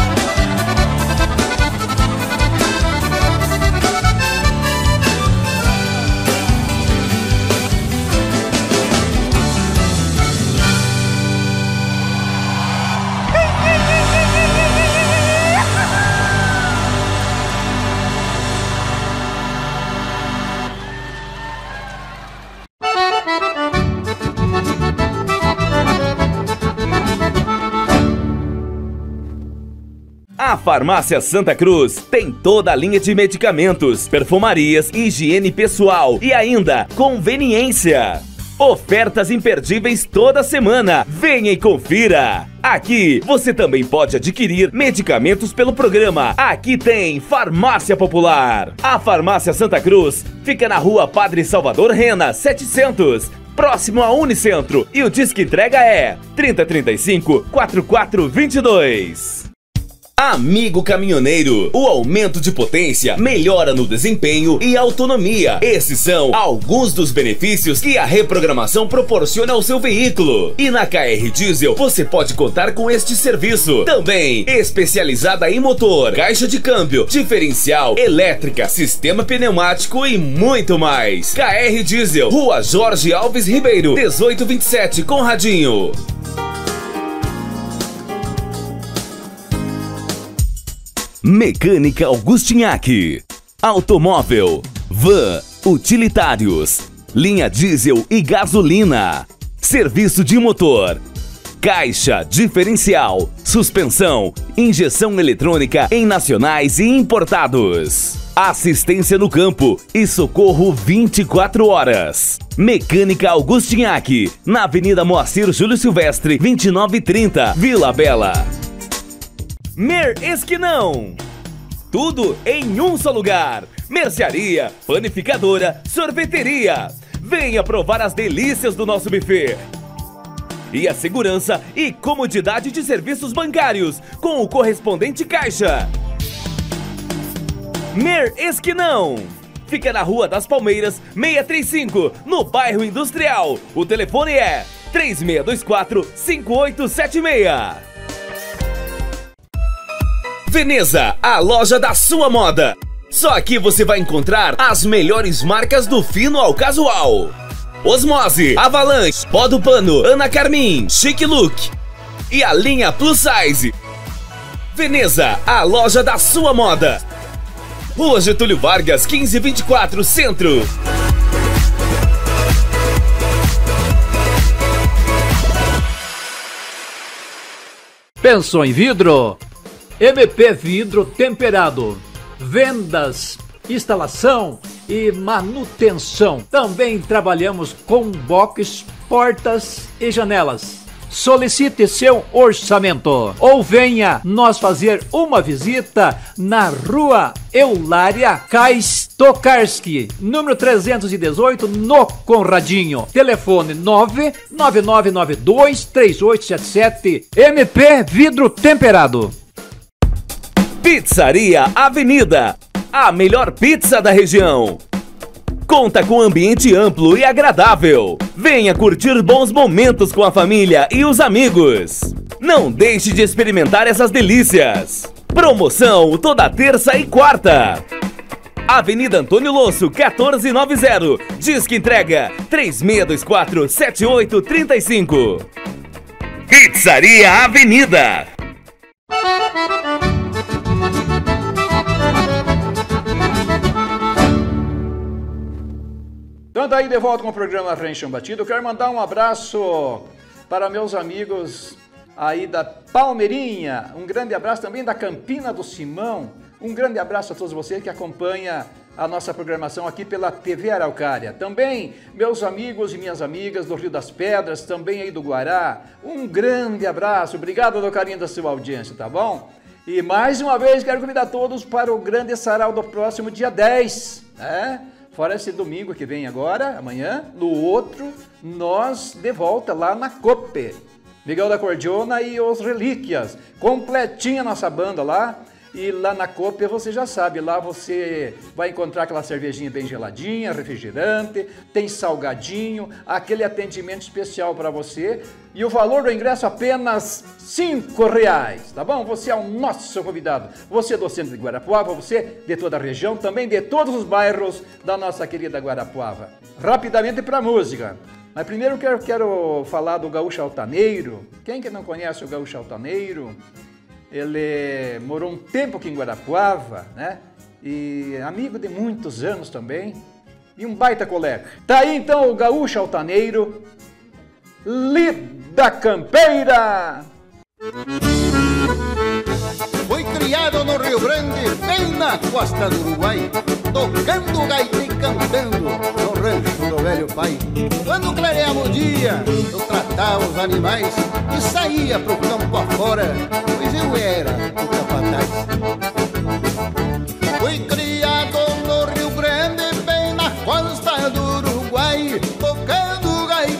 A Farmácia Santa Cruz tem toda a linha de medicamentos, perfumarias, higiene pessoal e ainda conveniência. Ofertas imperdíveis toda semana. Venha e confira. Aqui você também pode adquirir medicamentos pelo programa. Aqui tem Farmácia Popular. A Farmácia Santa Cruz fica na Rua Padre Salvador Rena, 700. próximo a Unicentro. E o disque entrega é 3035-4422. Amigo caminhoneiro, o aumento de potência melhora no desempenho e autonomia. Esses são alguns dos benefícios que a reprogramação proporciona ao seu veículo. E na KR Diesel você pode contar com este serviço. Também especializada em motor, caixa de câmbio, diferencial, elétrica, sistema pneumático e muito mais. KR Diesel, Rua Jorge Alves Ribeiro, 1827, Conradinho. Mecânica Augustinhaque, automóvel, van, utilitários, linha diesel e gasolina, serviço de motor, caixa, diferencial, suspensão, injeção eletrônica em nacionais e importados, assistência no campo e socorro 24 horas. Mecânica Augustinhaque, na Avenida Moacir Júlio Silvestre, 2930, Vila Bela. Mer Esquinão, tudo em um só lugar. Mercearia, panificadora, sorveteria. Venha provar as delícias do nosso buffet. E a segurança e comodidade de serviços bancários com o correspondente caixa. Mer Esquinão fica na Rua das Palmeiras, 635, no bairro Industrial. O telefone é 3624-5876. Veneza, a loja da sua moda. Só aqui você vai encontrar as melhores marcas do fino ao casual. Osmose, Avalanche, Pó do Pano, Ana Carmin, Chic Look e a linha Plus Size. Veneza, a loja da sua moda. Rua Getúlio Vargas, 1524, Centro. Pensou em vidro? MP Vidro Temperado. Vendas, instalação e manutenção. Também trabalhamos com box, portas e janelas. Solicite seu orçamento ou venha nós fazer uma visita na Rua Eulária Kais Tokarski, número 318, no Conradinho. Telefone 999923877. MP Vidro Temperado. Pizzaria Avenida, a melhor pizza da região. Conta com ambiente amplo e agradável. Venha curtir bons momentos com a família e os amigos. Não deixe de experimentar essas delícias. Promoção toda terça e quarta. Avenida Antônio Losso, 1490. Disque entrega 3624-7835. Pizzaria Avenida. Então daí de volta com o programa Ranchão Batido. Eu quero mandar um abraço para meus amigos aí da Palmeirinha. Um grande abraço também da Campina do Simão. Um grande abraço a todos vocês que acompanham a nossa programação aqui pela TV Araucária. Também meus amigos e minhas amigas do Rio das Pedras, também aí do Guará. Um grande abraço. Obrigado pelo carinho da sua audiência, tá bom? E mais uma vez quero convidar todos para o grande sarau do próximo dia 10, né? Fora esse domingo que vem agora, amanhã, no outro, nós de volta lá na Cope. Miguel da Cordiona e os Relíquias. Completinha nossa banda lá. E lá na Cope, você já sabe, lá você vai encontrar aquela cervejinha bem geladinha, refrigerante, tem salgadinho, aquele atendimento especial para você. E o valor do ingresso apenas R$5, tá bom? Você é o nosso convidado. Você é do centro de Guarapuava, você de toda a região, também de todos os bairros da nossa querida Guarapuava. Rapidamente para a música. Mas primeiro eu quero falar do Gaúcho Altaneiro. Quem que não conhece o Gaúcho Altaneiro? Ele morou um tempo aqui em Guarapuava, né? E amigo de muitos anos também. E um baita colega. Tá aí então o Gaúcho Altaneiro, Lida Campeira. Fui criado no Rio Grande, bem na costa do Uruguai, tocando gaita e cantando no rancho do velho pai. Quando clareava o dia, eu tratava os animais e saía pro campo afora, pois eu era o capataz. Fui criado no Rio Grande, bem na costa do Uruguai, tocando gaita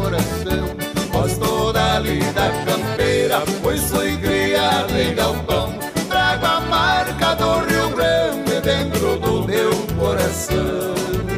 coração. Gosto da lida campeira, pois fui criado em galpão. Trago a marca do Rio Grande dentro do meu coração.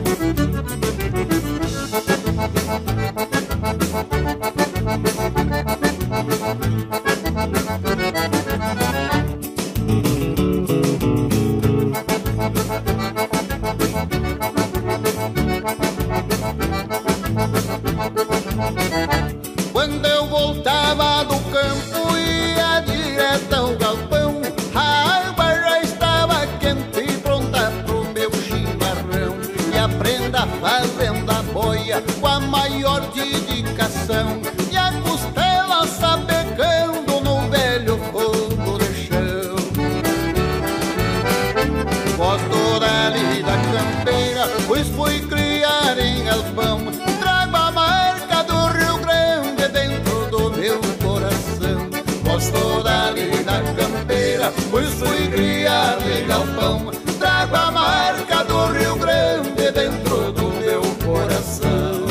Quando eu voltava do campo ia direto ao galpão. A água já estava quente e pronta pro meu chimarrão. E aprenda fazendo a boia com a maior dedicação. E a costela sapecando no velho fogo de chão. Gosto da lida campeira, pois fui criar em galpão. Trago a marca do Rio Grande dentro do meu coração. Gosto da lida campeira, pois fui criar em galpão. Trago a marca do Rio Grande dentro do meu coração.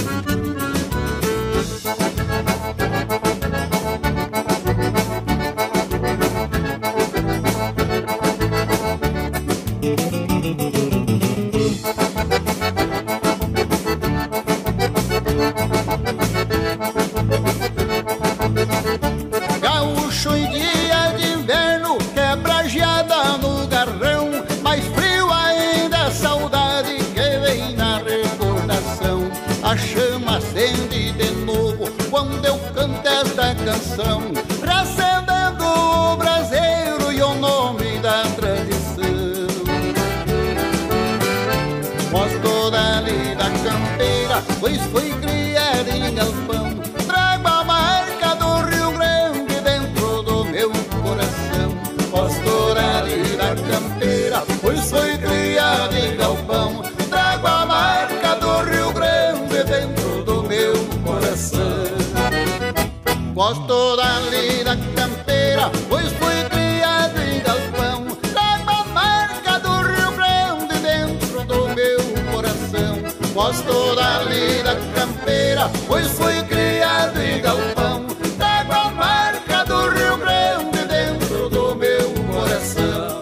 Gaúcho em dia de inverno quebra geada no garrão. Mais frio ainda a saudade que vem na recordação. A chama acende de novo quando eu canto esta canção, reacendendo o braseiro e o nome da tradição. Gosto da lida campeira, pois fui criado em galpão. Trago a marca do Rio Grande dentro do meu coração. Gosto da lida campeira, pois fui criado em galpão. Trago a marca do Rio Grande dentro do meu coração. Gosto da lida campeira, pois fui criado em galpão. Trago a marca do Rio Grande dentro do meu coração. Gosto da lida campeira, pois fui criado em galpão. Trago a marca do Rio Grande dentro do meu coração.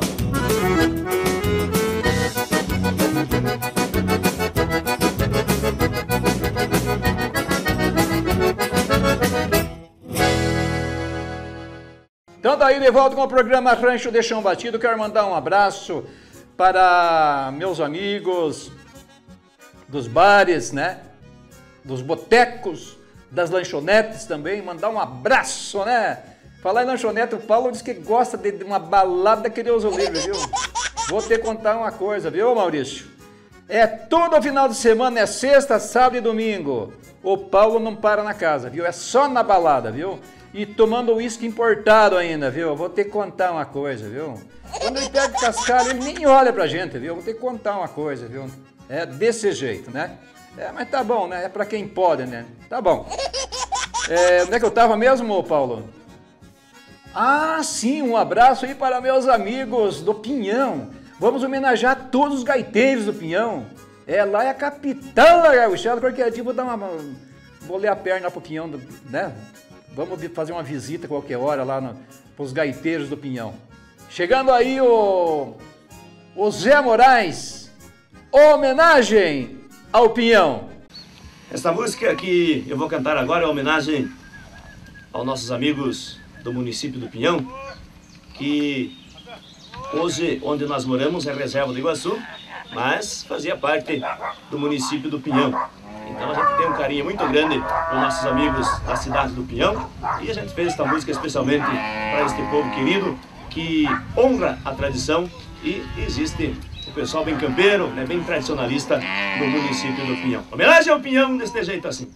Então daí de volta com o programa Rancho de Chão Batido. Quero mandar um abraço para meus amigos dos bares, né? Dos botecos, das lanchonetes também. Mandar um abraço, né? Falar em lanchonete, o Paulo diz que gosta de uma balada que Deus o livre, viu? Vou te contar uma coisa, viu, Maurício? É todo final de semana, é sexta, sábado e domingo. O Paulo não para na casa, viu? É só na balada, viu? E tomando uísque importado ainda, viu? Vou te contar uma coisa, viu? Quando ele pega cascalho, ele nem olha pra gente, viu? Vou te contar uma coisa, viu? É desse jeito, né? É, mas tá bom, né? É pra quem pode, né? Tá bom. Onde é que eu tava mesmo, Paulo? Ah, sim, um abraço aí para meus amigos do Pinhão. Vamos homenagear todos os gaiteiros do Pinhão. Lá é a capital da gauchada. Qualquer dia vou ler a perna pro Pinhão, né? Vamos fazer uma visita qualquer hora lá pros gaiteiros do Pinhão. Chegando aí o Zé Moraes, homenagem ao Pinhão. Essa música que eu vou cantar agora é uma homenagem aos nossos amigos do município do Pinhão, que hoje, onde nós moramos, é reserva do Iguaçu, mas fazia parte do município do Pinhão. Então a gente tem um carinho muito grande para os nossos amigos da cidade do Pinhão, e a gente fez esta música especialmente para este povo querido que honra a tradição, e existe o pessoal bem campeiro, né, bem tradicionalista do município do Pinhão. Homenagem ao Pinhão deste jeito assim.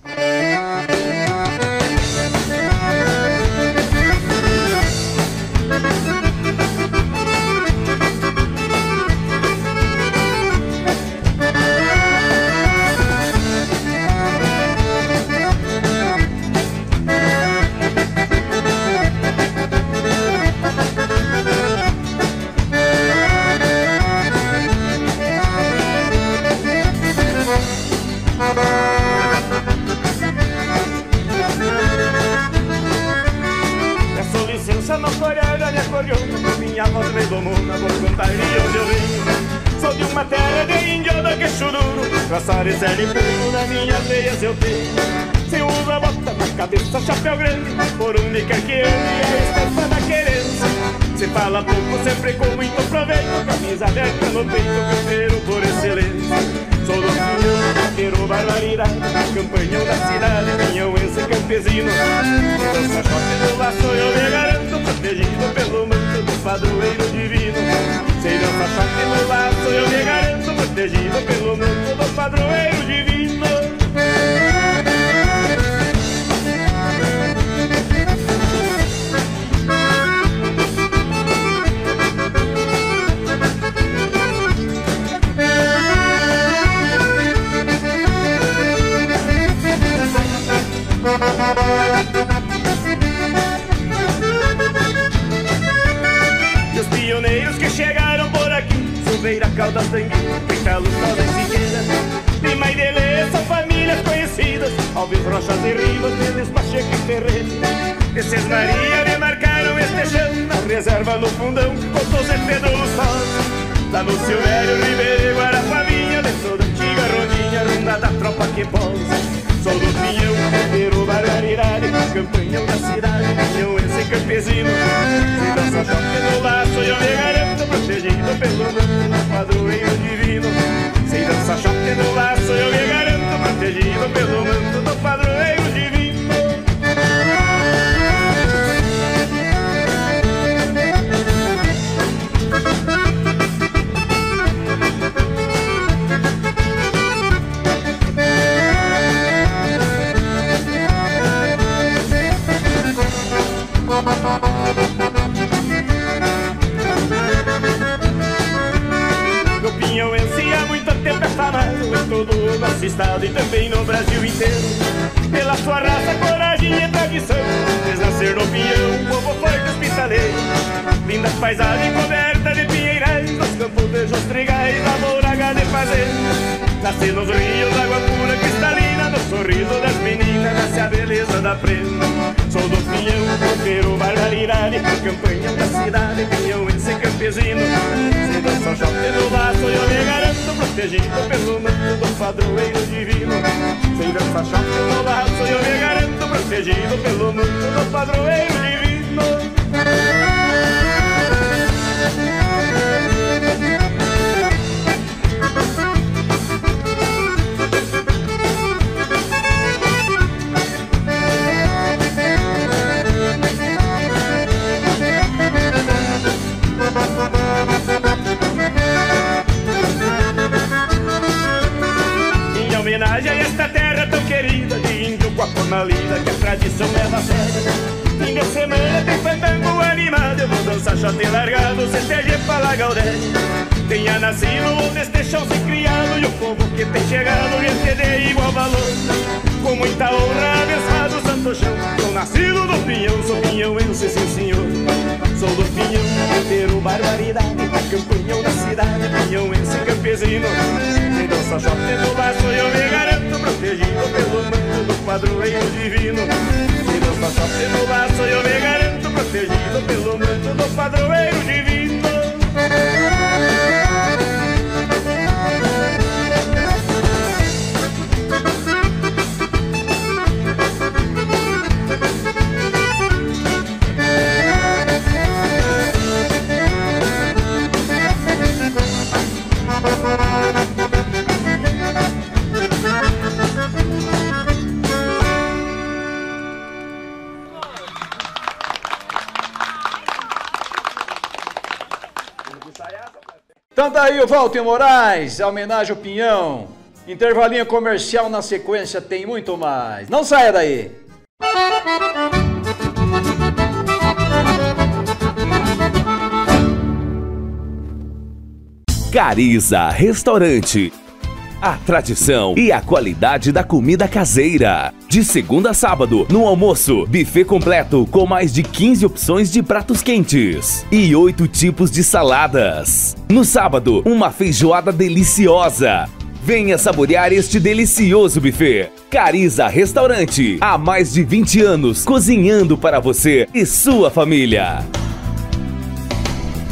minha voz me domina, vou cantar de onde eu venho. Sou de uma terra de índio da queixo duro, traçar e série puro nas minhas veias eu tenho. Se usa bota na cabeça, chapéu grande, por onde quer que ande, é estampa da querência. Se fala pouco, sempre com muito proveito, camisa aberta no peito, campeiro por excelência. Sou do pinhão, vaqueiro, barbaridade, campanhão da cidade, pinhãoense campesino. Dança choque do laço eu me garanto, protegido pelo manto do padroeiro divino. Se dança choque no laço eu me garanto, protegido pelo manto do padroeiro divino. E os pioneiros que chegaram por aqui, Silveira, Caldas, Tanguinho, Peitalos, Caldas e Siqueira, Lima e Delê, são famílias conhecidas, Alves, Rochas e Rivas, Mendes, Pacheco e Ferreira. Esses Maria me marcaram este chão, na reserva no fundão, com José Pedro Lustosa. Lá no Silvério, Ribeiro, Guarapavinha, dentro da antiga rodinha, ronda da tropa que posa. Sou do pinhão, vaqueiro, barbaridade, campanhão da cidade, pinhãoense campesino. Se dança choque no laço eu me garanto, protegido pelo manto do padroeiro divino. Se dança choque no laço eu me garanto, protegido pelo manto do padroeiro divino. No pinhãoense há muito tempo é famado em todo o nosso estado e também no Brasil inteiro. Pela sua raça, coragem e tradição, fez nascer no pinhão um povo forte hospitaleiro. Lindas paisagens cobertas de pinheirais, nos campos de jostrigais, amor de fazenda. Nasce nos rios, água pura cristalina, no sorriso das meninas nasce a beleza da prenda. Sou do pinhão, vaqueiro, barbaridade, campanhão da cidade, pinhãoense campesino. Se dança choque no laço eu me garanto, protegido pelo manto do padroeiro divino. Se dança choque no laço eu me garanto, protegido pelo manto do padroeiro divino. Em homenagem a esta terra tão querida, de índio com a forma lida que a tradição leva a sério. Fim de semana tem fandango animado, eu vou dançar chote largado, CTG para Gaudério. Tenha nascido onde este chão se criado, e o povo que tem chegado lhe de igual valor. Com muita honra, abençoado santo chão, sou nascido do pinhão, sou pinhãoense, sim senhor. Sou do pinhão, vaqueiro, barbaridade, campanhão da cidade, pinhãoense campesino. Se dança choque no laço eu me garanto, protegido pelo manto do padroeiro divino. Se dança choque no laço eu me garanto, protegido pelo manto do padroeiro divino. Então tá aí o Walter Moraes, a homenagem ao Pinhão. Intervalinho comercial, na sequência tem muito mais. Não saia daí! Cariza Restaurante. A tradição e a qualidade da comida caseira. De segunda a sábado, no almoço, buffet completo com mais de 15 opções de pratos quentes e 8 tipos de saladas. No sábado, uma feijoada deliciosa. Venha saborear este delicioso buffet. Cariza Restaurante, há mais de 20 anos, cozinhando para você e sua família.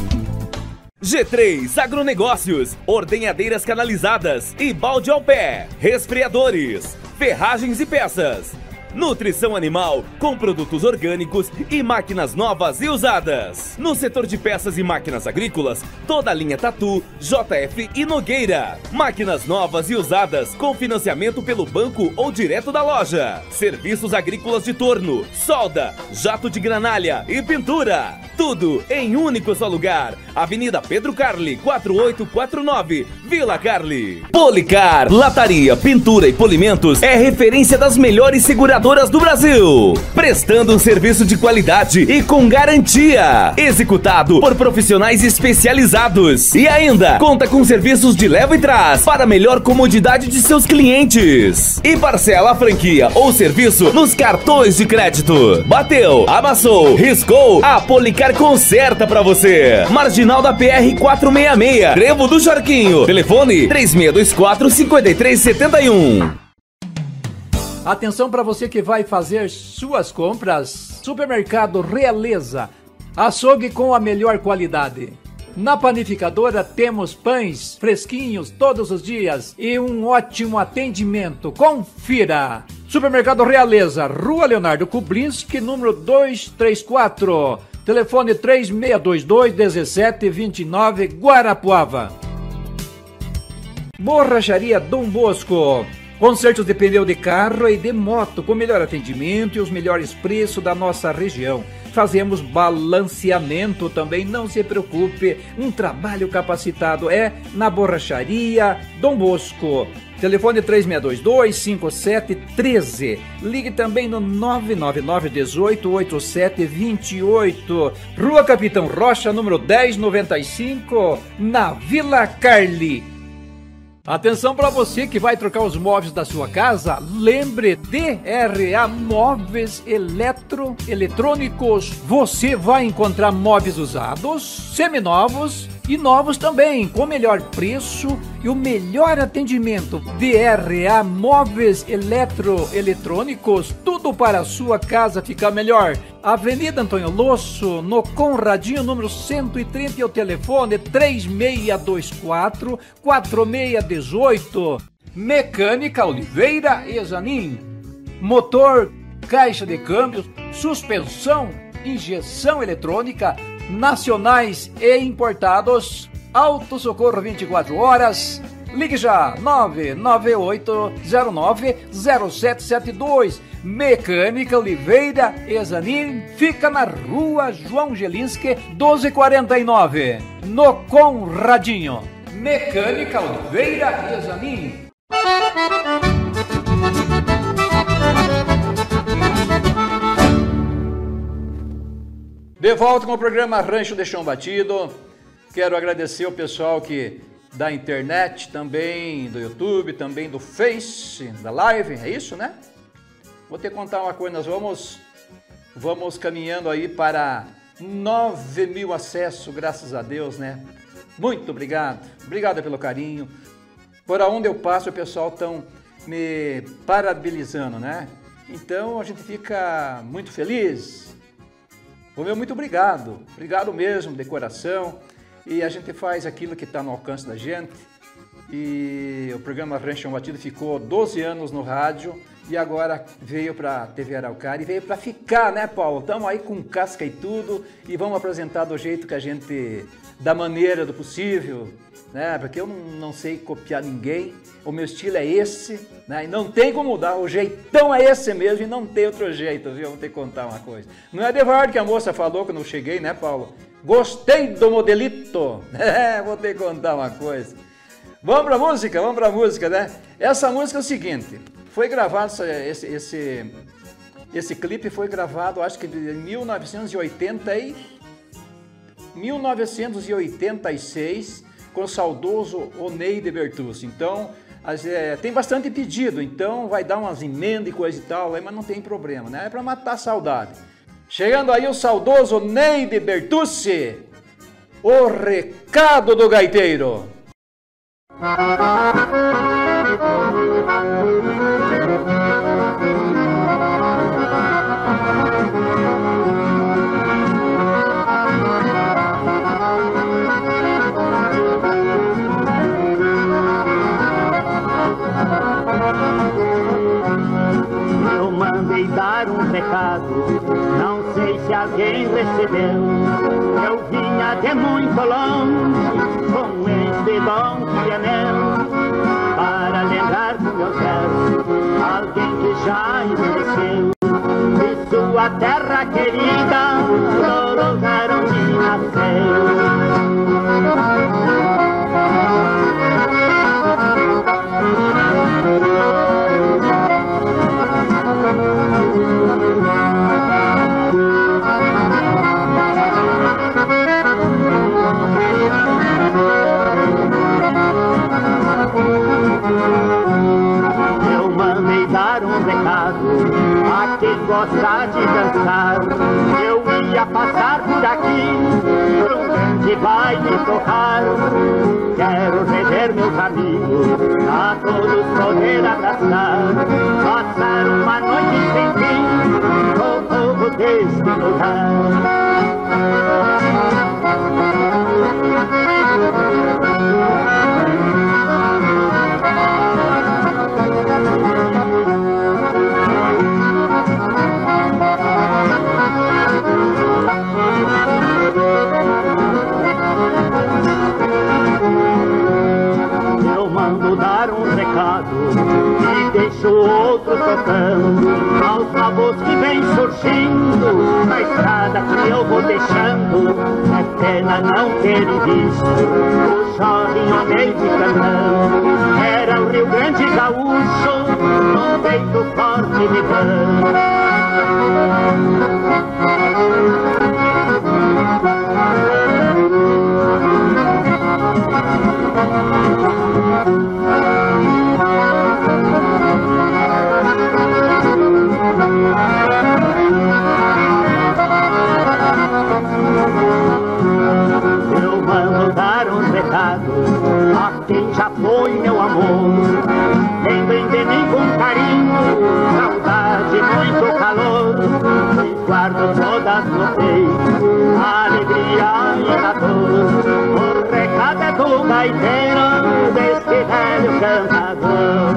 G3 Agronegócios, ordenhadeiras canalizadas e balde ao pé, resfriadores, ferragens e peças. Nutrição animal com produtos orgânicos e máquinas novas e usadas. No setor de peças e máquinas agrícolas, toda a linha Tatu, JF e Nogueira. Máquinas novas e usadas com financiamento pelo banco ou direto da loja. Serviços agrícolas de torno, solda, jato de granalha e pintura. Tudo em único só lugar. Avenida Pedro Carli, 4849, Vila Carli. Policar, lataria, pintura e polimentos é referência das melhores seguradoras do Brasil, prestando um serviço de qualidade e com garantia, executado por profissionais especializados e ainda conta com serviços de leva e trás para melhor comodidade de seus clientes e parcela a franquia ou serviço nos cartões de crédito. Bateu, amassou, riscou, a Policar conserta pra você. Marginal da PR 466, Trevo do Charquinho, telefone 3624-5371. Atenção para você que vai fazer suas compras. Supermercado Realeza, açougue com a melhor qualidade. Na panificadora temos pães fresquinhos todos os dias e um ótimo atendimento. Confira! Supermercado Realeza, Rua Leonardo Kublinski, número 234. Telefone 3622-1729, Guarapuava. Borracharia Dom Bosco. Consertos de pneu de carro e de moto, com melhor atendimento e os melhores preços da nossa região. Fazemos balanceamento também, não se preocupe, um trabalho capacitado é na Borracharia Dom Bosco. Telefone 3622-5713. Ligue também no 999-18-8728. Rua Capitão Rocha, número 1095, na Vila Carli. Atenção para você que vai trocar os móveis da sua casa, lembre DRA Móveis Eletrônicos. Você vai encontrar móveis usados, seminovos e novos também, com melhor preço e o melhor atendimento. DRA Móveis Eletrônicos, tudo para a sua casa ficar melhor. Avenida Antônio Losso, no Conradinho, número 130, e o telefone 3624-4618. Mecânica Oliveira e Zanin. Motor, caixa de câmbios, suspensão, injeção eletrônica, nacionais e importados. Auto Socorro 24 horas. Ligue já, 998090772. Mecânica Oliveira e Zanin fica na Rua João Gelinski, 1249, no Conradinho. Mecânica Oliveira e Zanin. De volta com o programa Rancho de Chão Batido. Quero agradecer o pessoal que da internet, também do YouTube, também do Face, da Live, é isso, né? Vou te contar uma coisa, nós vamos caminhando aí para 9 mil acessos, graças a Deus, né? Muito obrigado, obrigado pelo carinho. Por onde eu passo, o pessoal estão me parabenizando, né? Então a gente fica muito feliz. O meu muito obrigado, obrigado mesmo, de coração. E a gente faz aquilo que está no alcance da gente. E o programa Rancho Chão Batido ficou 12 anos no rádio e agora veio para a TV Araucária e veio para ficar, né, Paulo? Estamos aí com casca e tudo e vamos apresentar do jeito que a gente, da maneira do possível, né? Porque eu não sei copiar ninguém, o meu estilo é esse, né? E não tem como mudar, o jeitão é esse mesmo e não tem outro jeito, viu? Eu vou ter que contar uma coisa. Não é de verdade que a moça falou quando eu cheguei, né, Paulo? Gostei do modelito. Vou ter que contar uma coisa. Vamos pra música, né? Essa música é o seguinte, foi gravado, esse clipe foi gravado, acho que em 1986, com o saudoso Oneide Bertucci. Então, tem bastante pedido, então vai dar umas emendas e coisa e tal, mas não tem problema, né? É pra matar a saudade. Chegando aí o saudoso Neide Bertucci, o recado do gaiteiro. mandei dar um recado, não sei se alguém recebeu. Eu vinha de muito longe com este dom que é meu, para lembrar do meu verso alguém que já envelheceu. De sua terra querida, do lugar onde nasceu. Eu mandei dar um recado a quem gosta de dançar. Eu ia passar por aqui pra um grande baile tocar. Quero rever meus amigos, a todos poder abraçar, passar uma noite sem fim com o povo deste lugar. Eu mando dar um recado e deixo outro tocando aos novos que vem surgindo na estrada que eu vou deixando. É pena não terem visto o jovem homem de cantando. Era o Rio Grande gaúcho num peito forte de banho. Eu mando dar um recado a quem já foi meu amor. Lembrem de mim com carinho, saudade, muito calor. E guardo todas no peito a alegria e a dor. O recado é do gaiteiro, deste velho cantador.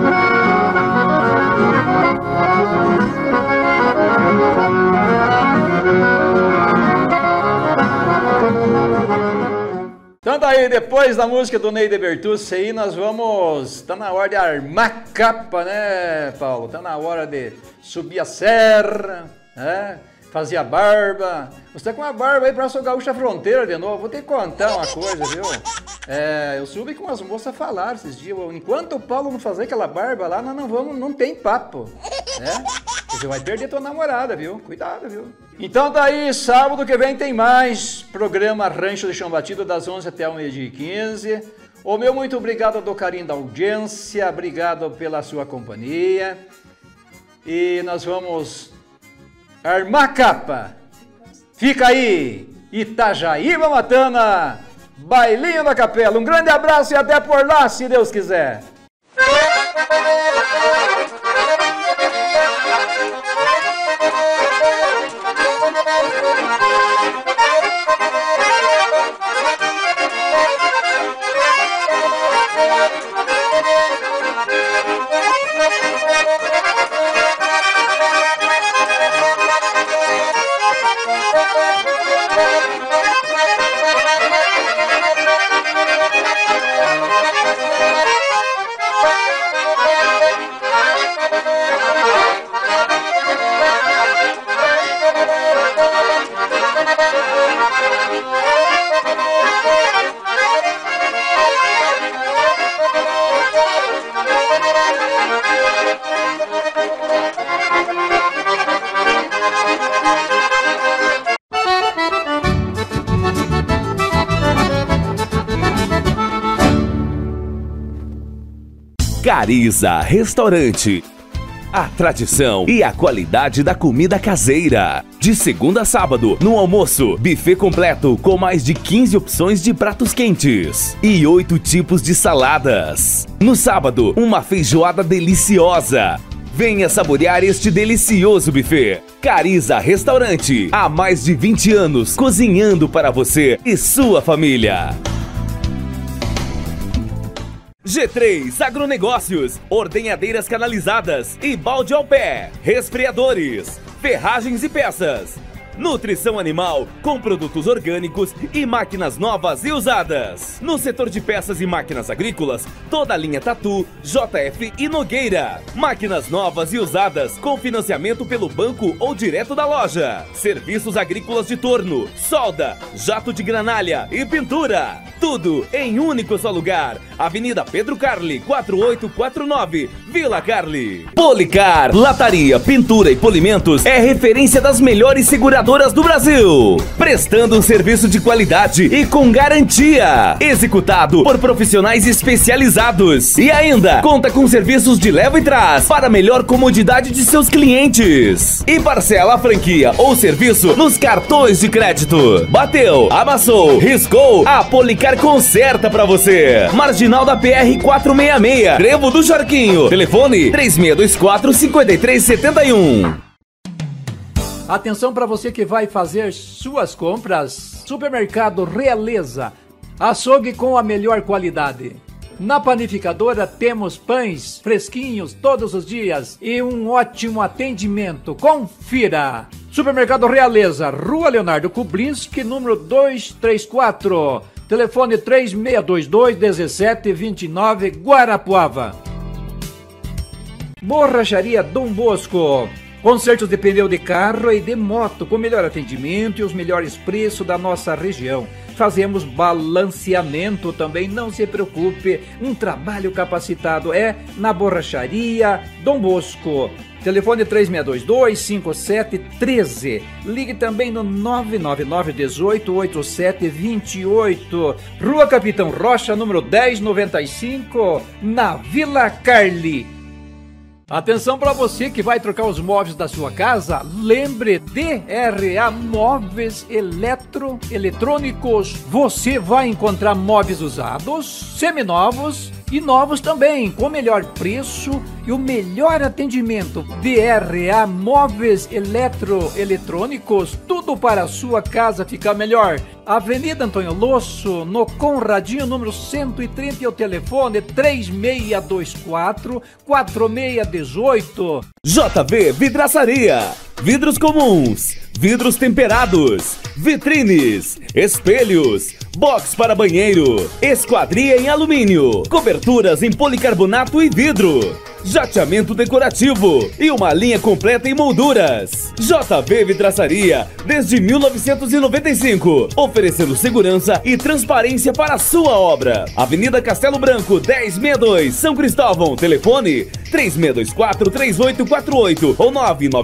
Então daí, depois da música do Ney de Bertucci aí, nós vamos... Tá na hora de armar capa, né, Paulo? Tá na hora de subir a serra, né? Fazer a barba. Você tá com uma barba aí pra sua gaúcha fronteira de novo. Vou ter que contar uma coisa, viu? Eu soube que umas moças falaram esses dias. Enquanto o Paulo não fazer aquela barba lá, nós não vamos... Não tem papo, né? Você vai perder tua namorada, viu? Cuidado, viu? Então daí, sábado que vem tem mais programa Rancho de Chão Batido, das 11 até o meio-dia e 15. O meu muito obrigado do carinho da audiência, obrigado pela sua companhia. E nós vamos armar a capa. Fica aí, Itajaíba Matana, Bailinho da Capela. Um grande abraço e até por lá, se Deus quiser. Cariza Restaurante. A tradição e a qualidade da comida caseira. De segunda a sábado, no almoço, buffet completo com mais de 15 opções de pratos quentes e 8 tipos de saladas. No sábado, uma feijoada deliciosa. Venha saborear este delicioso buffet. Cariza Restaurante, há mais de 20 anos, cozinhando para você e sua família. G3 Agronegócios, ordenhadeiras canalizadas e balde ao pé, resfriadores, ferragens e peças. Nutrição animal com produtos orgânicos e máquinas novas e usadas. No setor de peças e máquinas agrícolas, toda a linha Tatu, JF e Nogueira. Máquinas novas e usadas com financiamento pelo banco ou direto da loja. Serviços agrícolas de torno, solda, jato de granalha e pintura. Tudo em único só lugar. Avenida Pedro Carli, 4849, Vila Carli. Policar, lataria, pintura e polimentos é referência das melhores seguradoras do Brasil, prestando um serviço de qualidade e com garantia, executado por profissionais especializados e ainda conta com serviços de leva e trás para melhor comodidade de seus clientes e parcela a franquia ou serviço nos cartões de crédito. Bateu, amassou, riscou, a Policar conserta pra você. Marginal da PR 466, Trevo do Charquinho, telefone 3624-5371. Atenção para você que vai fazer suas compras. Supermercado Realeza, açougue com a melhor qualidade. Na panificadora temos pães fresquinhos todos os dias e um ótimo atendimento. Confira! Supermercado Realeza, Rua Leonardo Kublinski, número 234. Telefone 3622-1729, Guarapuava. Borracharia Dom Bosco. Consertos de pneu de carro e de moto, com melhor atendimento e os melhores preços da nossa região. Fazemos balanceamento também, não se preocupe, um trabalho capacitado é na Borracharia Dom Bosco. Telefone 3622-5713. Ligue também no 999-18-8728. Rua Capitão Rocha, número 1095, na Vila Carli. Atenção para você que vai trocar os móveis da sua casa, lembre DRA Móveis Eletrônicos. Você vai encontrar móveis usados, seminovos e novos também, com melhor preço e o melhor atendimento. DRA Móveis Eletrônicos, tudo para a sua casa ficar melhor. Avenida Antônio Losso, no Conradinho, número 130, e o telefone 3624-4618. JV Vidraçaria, vidros comuns, vidros temperados, vitrines, espelhos, box para banheiro, esquadria em alumínio, coberturas em policarbonato e vidro, jateamento decorativo e uma linha completa em molduras. JV Vidraçaria, desde 1995, oferecendo segurança e transparência para a sua obra. Avenida Castelo Branco, 1062, São Cristóvão. Telefone 3624-3848 ou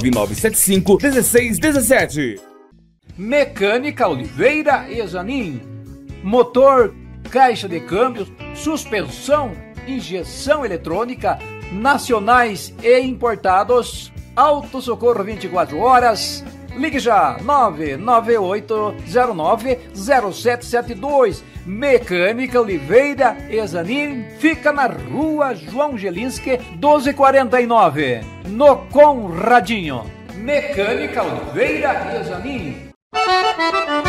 99975-1617. Mecânica Oliveira e Zanin. Motor, caixa de câmbio, suspensão, injeção eletrônica, nacionais e importados. Auto Socorro 24 horas. Ligue já, 998090772. Mecânica Oliveira e Zanin fica na Rua João Gelinski, 1249, no Conradinho. Mecânica Oliveira e Zanin.